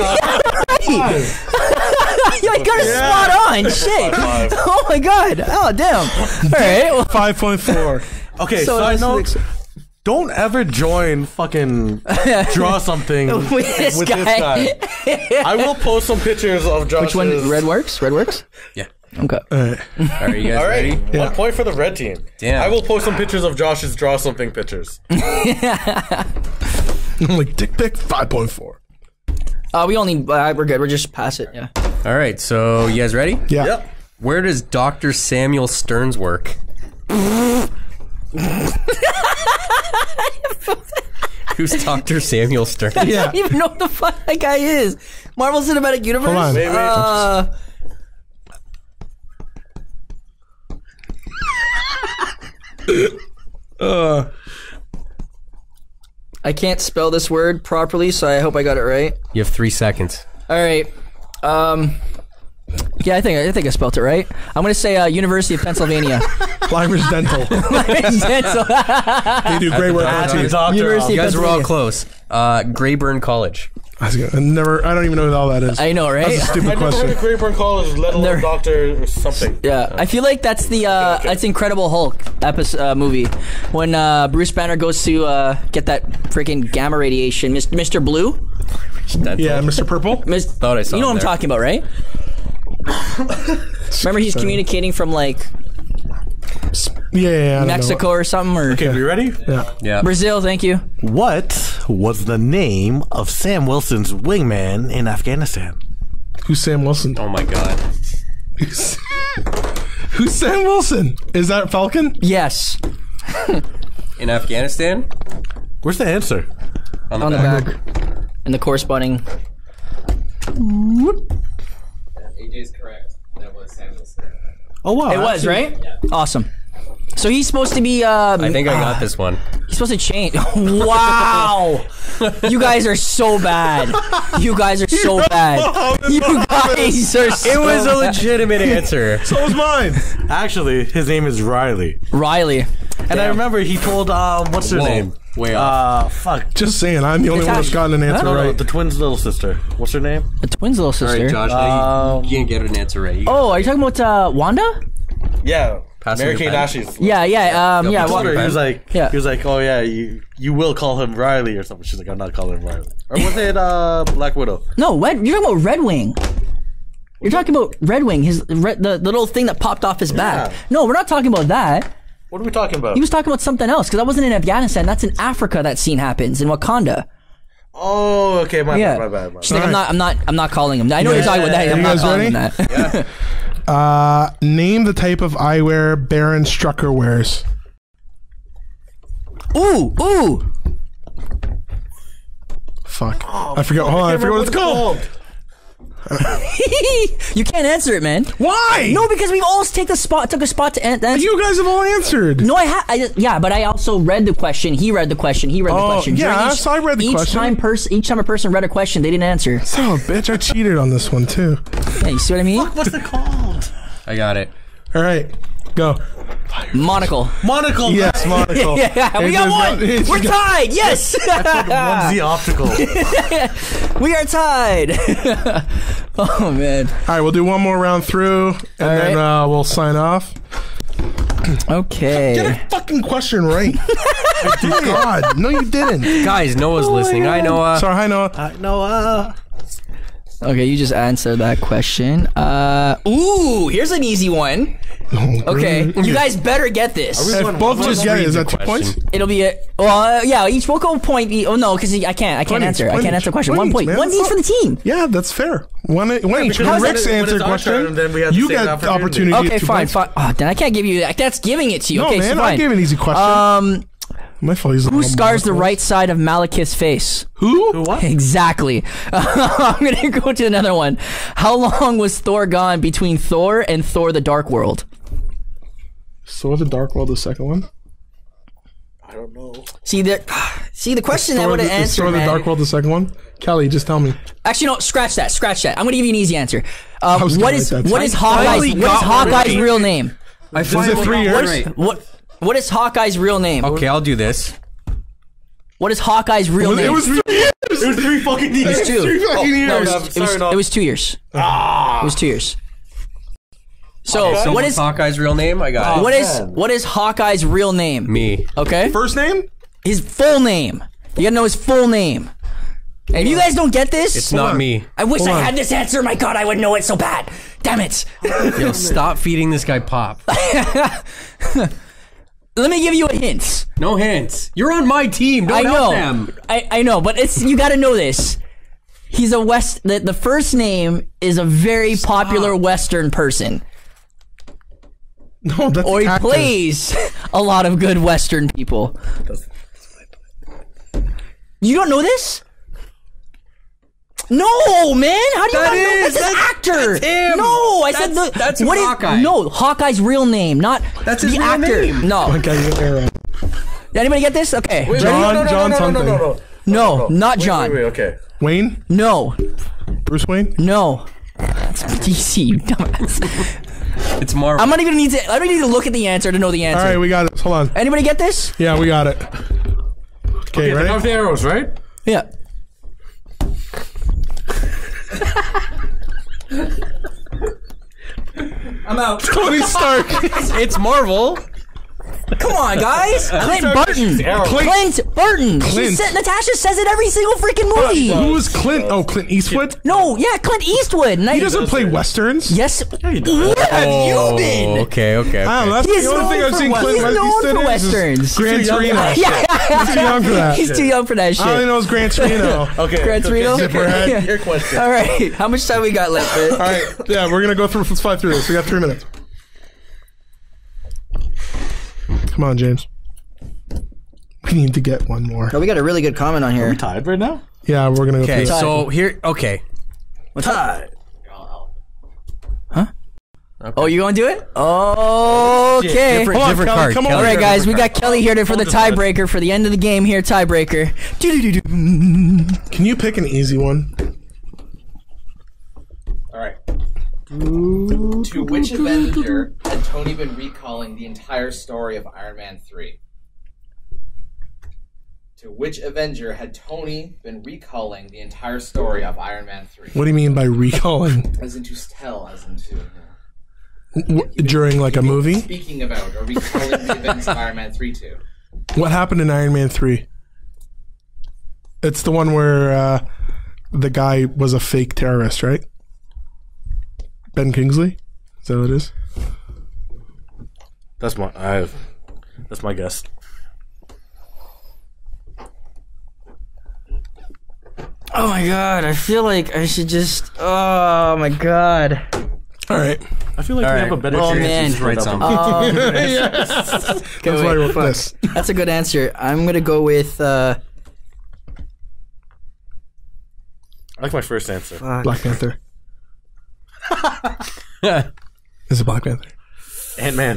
got it spot on. Shit. Oh my god. Oh damn. All right. Well, 5.4. Okay, So side this note. looks- Don't ever join fucking draw something with this guy. I will post some pictures of Josh's. Which one? Red works. Yeah. Okay. All right. Are you guys All right, ready? 1 point for the red team. Damn. I will post some pictures of Josh's draw something pictures. I'm like dick pic 5.4. We only. We're good. We're just pass it. Yeah. All right. So you guys ready? Yeah. Yep. Where does Dr. Samuel Stearns work? Who's Dr. Samuel Stearns? I don't even know what the fuck that guy is. Marvel Cinematic Universe. Hold on. Wait. I can't spell this word properly, so I hope I got it right. You have 3 seconds. All right. Yeah, I think I spelled it right. I'm gonna say University of Pennsylvania. Livers Dental. Dental. They do great work on teeth. University You of guys were all Pennsylvania. close. Grayburn College. I don't even know who all that is. I know, right? That's a stupid question. Grayburn College, let alone doctor or something. Yeah, I feel like that's the that's Incredible Hulk episode movie when Bruce Banner goes to get that freaking gamma radiation. Mr. Blue. Yeah, Mr. Purple. Thought I saw You know him what I'm there. talking about, right? Remember, he's communicating from like Yeah, I don't Mexico or something, or Okay, we ready? know. Yeah. Brazil. Thank you. What was the name of Sam Wilson's wingman in Afghanistan? Who's Sam Wilson? Oh my god. Who's Sam Wilson? Is that Falcon? Yes, In Afghanistan? Where's the answer? on the back, and the corresponding. AJ's correct. That was Sam Wilson. Oh wow, It was right. Awesome. So he's supposed to be. I think I got this one. He's supposed to change. Wow, you guys are so bad. You guys are so bad. You guys are. So It was a bad. legitimate answer. So was mine. Actually, his name is Riley, Riley. and I remember he told what's her Whoa, name? way off. Fuck. Just saying, I'm the only one that's gotten an answer No, right. the twins' little sister. What's her name? The twins' little All sister. right, Josh. Now you can't get an answer right. Oh, are you talking about Wanda? Yeah, Passing Mary the Kate pen. Ashley's. Yeah, yeah, He yeah. told her, he was like, Yeah. oh yeah, you will call him Riley or something. She's like, I'm not calling him Riley. Or was it Black Widow? No, you're talking about Red Wing. You're talking about Red Wing, the little thing that popped off his back. Yeah. No, we're not talking about that. What are we talking about? He was talking about something else because that wasn't in Afghanistan. That's in Africa. That scene happens in Wakanda. Oh, okay, my Yeah. bad. She's like, I'm not calling him. I know you're talking about that. I'm You not guys calling ready? him that. Name the type of eyewear Baron Strucker wears. Ooh. Fuck. I forgot. Hold on. I forgot what it's called. You can't answer it, man. Why? No, because we've all took a spot to answer. You guys have all answered. No, yeah, but I also read the question. He read the question. He read the question. yeah, During so I read the question. Each time a person read a question, they didn't answer. Son of a bitch, I cheated on this one too. Yeah, you see what I mean? What's it called? I got it. All right, go. Monocle. Monocle. Yes, monocle. Yeah, we got one. We're tied. Yes, Onesie optical. we are tied. Oh man. All right, we'll do one more round through, and then we'll sign off. Okay. Get a fucking question right. God, no, you didn't. Guys, Noah's listening. Hi, Noah. Sorry, hi Noah. No, Okay, you just answered that question. Ooh, here's an easy one. Okay, you guys better get this. If both of us get it, is that 2 question. points? It'll be yeah. Each will go point. Oh no, because I can't answer. I can't answer the question. 1 point. man. One each for the team. Yeah, that's fair. One each. When because Rick's when answer it's the our turn, question, then we have to you say get that the for opportunity. Okay, at 2 fine, points. fine. Oh, then I can't give you that. That's giving it to you. No, Okay, man, so I fine. gave an easy question. My fault. Who scars the right side of Malekith's face? Who? What? Exactly. I'm gonna go to another one. How long was Thor gone between Thor and Thor: The Dark World? Thor: The Dark World, the second one. I don't know. See the question I would have Is answered. Thor: The Man. Dark World, the second one. Kelly, just tell me. Actually, no. Scratch that. I'm gonna give you an easy answer. was What gonna is write that. what is finally got one Hawkeye's right. real name? Is it 3 years? What is Hawkeye's real name? Okay, I'll do this. What is Hawkeye's real name? It was 3 years. It was 3 fucking years. It's 2. 3 fucking No, years. it was 2 years. It was 2 years. So So what what's is Hawkeye's real name? I got it. what is Hawkeye's real name? Me. Okay, First name? his full name. You gotta know his full name. And if you guys don't get this, It's not me. I wish Hold I on. had this answer. My God, I would know it so bad. Damn it. Yo, stop feeding this guy pop. Let me give you a hint. No hints. You're on my team. Don't I know. help them. I know, but you got to know this. He's a the first name is a very popular Western person, No, that's or he the actor. plays a lot of good Western people. You don't know this? No, man. How do you not know? That's an actor. that's him. No, I said That's what is Hawkeye. No, Hawkeye's real name, not That's his the real actor. name. No, Okay, you're right. Did anybody get this? Okay. John something. No, not John. Wait, okay. Wayne? No. Bruce Wayne? No. It's DC, you dumbass. It's Marvel. I don't even need to look at the answer to know the answer. All right, we got it. Hold on. Anybody get this? Yeah, we got it. Okay, Take ready? off the arrows, right? Yeah. I'm out. Tony Stark. It's Marvel. Come on, guys. Clint Barton. Clint Barton. Natasha says it every single freaking movie. Who was Clint? Oh, Clint Eastwood? No, yeah, Clint Eastwood. He doesn't play westerns? Yes. Where have you been? Okay. I don't know. That's He's the only thing I've seen Clint He's known Eastwood for in is westerns. Gran Torino. Yeah. He's too young for that. He's too young for that shit. I only know it's Gran Torino. Okay. Gran Torino? Zipperhead. Your question. All right. How much time we got left, man? All right. Yeah, we're going to go through. Let's fly through this. We got 3 minutes. Come on, James. We need to get one more. Oh, we got a really good comment on here. Are we tied right now? Yeah, we're going to go through Okay, this. so here. Okay. What's up? Huh? Oh, you gonna do it? Okay. Different Hold on, different Kelly, card. come on. All Kelly. right, guys, we got Kelly here for the tiebreaker for the end of the game here. Tiebreaker. Can you pick an easy one? Alright. To which Avenger had Tony been recalling the entire story of Iron Man 3? To which Avenger had Tony been recalling the entire story of Iron Man 3? What do you mean by recalling? As in to tell, as in to... During like a movie? Speaking about or recalling the events of Iron Man 3 to. What happened in Iron Man 3? It's the one where the guy was a fake terrorist, right? Ben Kingsley? Is that what it is? That's my guess. Oh my god, I feel like I should just. Oh my god. All right. I feel like we have a better Oh, chance man. to just write something. That's why I wrote this. That's a good answer. I'm gonna go with. I like my first answer. Black Panther. It's a Black Panther. Ant-Man.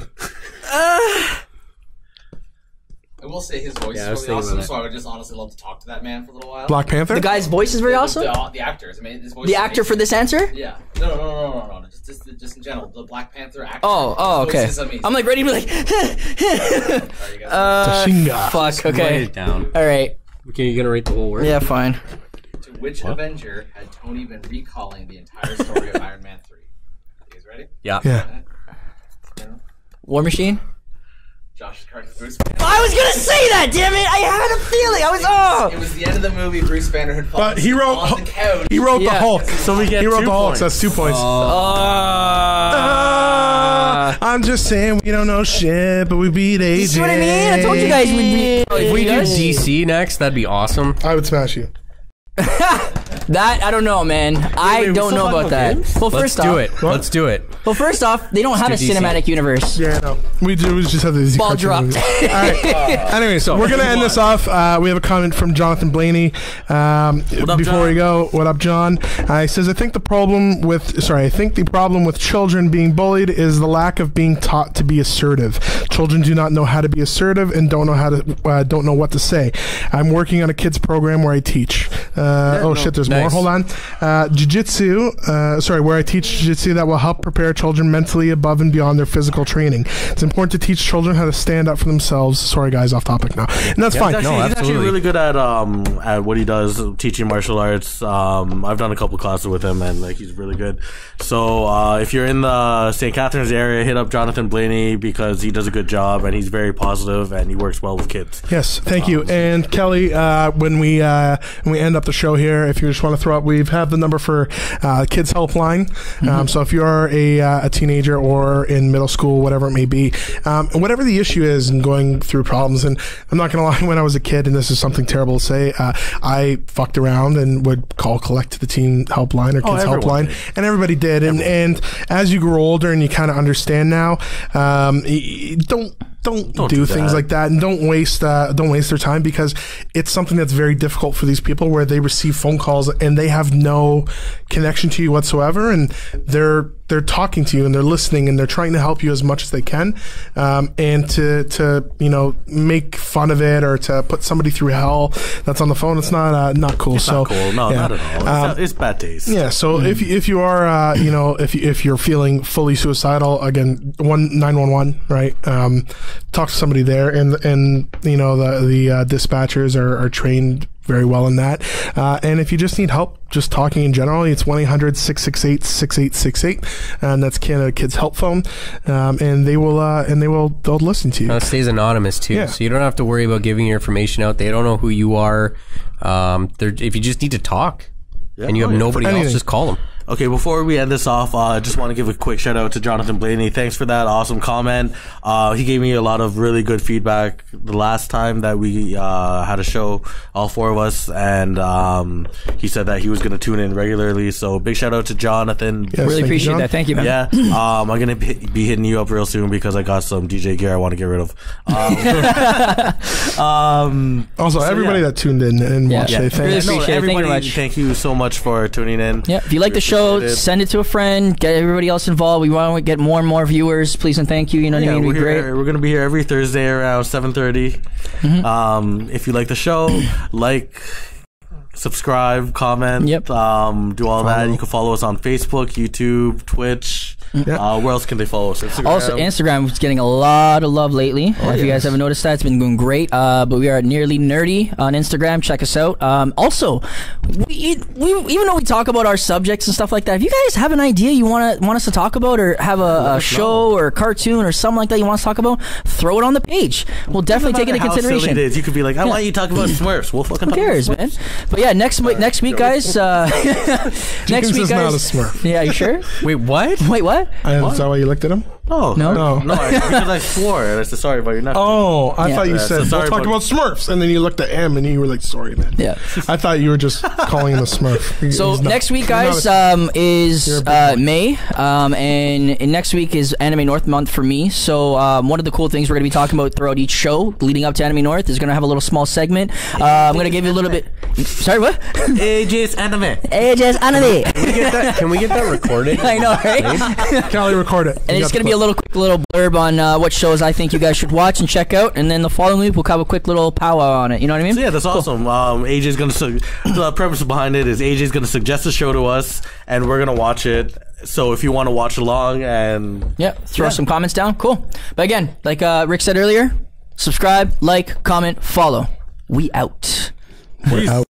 I will say his voice I was is really thinking awesome, that. so I would just honestly love to talk to that man for a little while. Black Panther? The guy's voice is very awesome. The actors. I mean, his voice The is actor for amazing. this answer? Yeah. No. Just in general. The Black Panther actor. Oh, His okay. voice is amazing. I'm like ready to be like. Sorry, you guys. Tashinga. Fuck. Write Okay. it down. All right. Okay, you gonna rate the whole word? Yeah, fine. To which Avenger had Tony been recalling the entire story of Iron Man 3? You guys ready? Yeah. Yeah. War Machine. Josh Carter, Bruce I was gonna say that. Damn it! I had a feeling. It was the end of the movie. Bruce Banner had fallen But he wrote on the couch. he wrote the Yeah. Hulk. So we get He wrote 2 the Hulk. points. So that's 2 points. I'm just saying we don't know shit, but we beat AJ. You see what I mean? I told you guys we'd be. If we do DC next, that'd be awesome. I would smash you. That I don't know, man. I we don't still know talking about about that. games? Well, Let's first do off, it. Let's do it. Well, first off, they don't have a do DC. cinematic universe. Yeah, no. We just have these Ball cartoon dropped. movies. All right. Anyway, so we're gonna end this off. We have a comment from Jonathan Blaney. Before John? we go, what up, John? He says, I think the problem with children being bullied is the lack of being taught to be assertive. Children do not know how to be assertive and don't know what to say. I'm working on a kids program where I teach. Shit, there's more. Nice. Hold on. Jiu-jitsu, where I teach jiu-jitsu that will help prepare children mentally above and beyond their physical training. It's important to teach children how to stand up for themselves. Sorry, guys, off topic now. And that's fine. He's actually really good at what he does, teaching martial arts. I've done a couple classes with him, and like he's really good. So if you're in the St. Catharines area, hit up Jonathan Blaney because he does a good job and he's very positive and he works well with kids. Yes, thank you. And Kelly, when we end up the show here, if you just want to throw up, we have the number for Kids Helpline. So if you're a teenager or in middle school, whatever it may be, whatever the issue is and going through problems, and I'm not going to lie, when I was a kid, and this is something terrible to say, I fucked around and would call collect to the teen helpline or kids helpline, and everybody did. And as you grow older and you kind of understand now, don't do things like that, and don't waste their time, because it's something that's very difficult for these people where they receive phone calls and they have no connection to you whatsoever, and they're they're talking to you and they're listening and they're trying to help you as much as they can, and to make fun of it or to put somebody through hell that's on the phone, it's not cool. It's not cool. No, not at all. It's bad taste. Yeah. So if you are if you're feeling fully suicidal, again, 911, right? Talk to somebody there, and the dispatchers are trained very well in that. And if you just need help just talking in general, it's 1-800-668-6868, and that's Canada Kids Help Phone. And they'll listen to you. It stays anonymous too, so you don't have to worry about giving your information out. They don't know who you are. If you just need to talk and you have nobody else, just call them. Okay, before we end this off, I just want to give a quick shout out to Jonathan Blaney. Thanks for that awesome comment. He gave me a lot of really good feedback the last time that we had a show, all four of us, and he said that he was going to tune in regularly. So big shout out to Jonathan. Yes, really appreciate that. Thank you, man. Yeah, I'm going to be hitting you up real soon because I got some DJ gear I want to get rid of. Also, everybody that tuned in and watched it, thank you so much for tuning in. Yeah, if you like the show, send it to a friend, get everybody else involved. We want to get more and more viewers, please and thank you. You know what I mean? We're going to be here every Thursday around 7:30. If you like the show, subscribe, comment, do all that. You can follow us on Facebook, YouTube, Twitch. Where else can they follow us? Instagram. Also, Instagram is getting a lot of love lately. If you guys haven't noticed that, it's been going great. But we are Nearly Nerdy on Instagram. Check us out. Also, we even though we talk about our subjects and stuff like that, if you guys have an idea you want us to talk about, or have a show or a cartoon or something like that you want us to talk about, throw it on the page. We'll definitely take it into consideration. Silly it is. You could be like, I want you to talk about Smurfs. We'll fucking talk about Smurfs. Man? But yeah, next week, guys. Next week, guys. Not a Smurf. Yeah, you sure? Wait, what? Wait, what? Is that why you looked at him? No. Because I swore. And I said sorry about your nephew. Oh, I thought you said, we'll talk about Smurfs. And then you looked at him and you were like, sorry, man. Yeah. I thought you were just calling him a Smurf. So next week, guys, is May. And next week is Anime North month for me. So one of the cool things we're going to be talking about throughout each show leading up to Anime North is going to have a little small segment. I'm going to give you a little bit. Sorry, what? AJ's Anime. AJ's Anime. Can we get that recorded? I know, right? Kelly, record it. And it's going to be a quick little blurb on what shows I think you guys should watch and check out, and then the following week we'll have a quick little powwow on it. You know what I mean? So yeah, that's awesome. AJ's going to the premise behind it is AJ's going to suggest a show to us, and we're going to watch it. So if you want to watch along and throw some comments down, cool. But again, like Rick said earlier, subscribe, like, comment, follow. We out. We're out.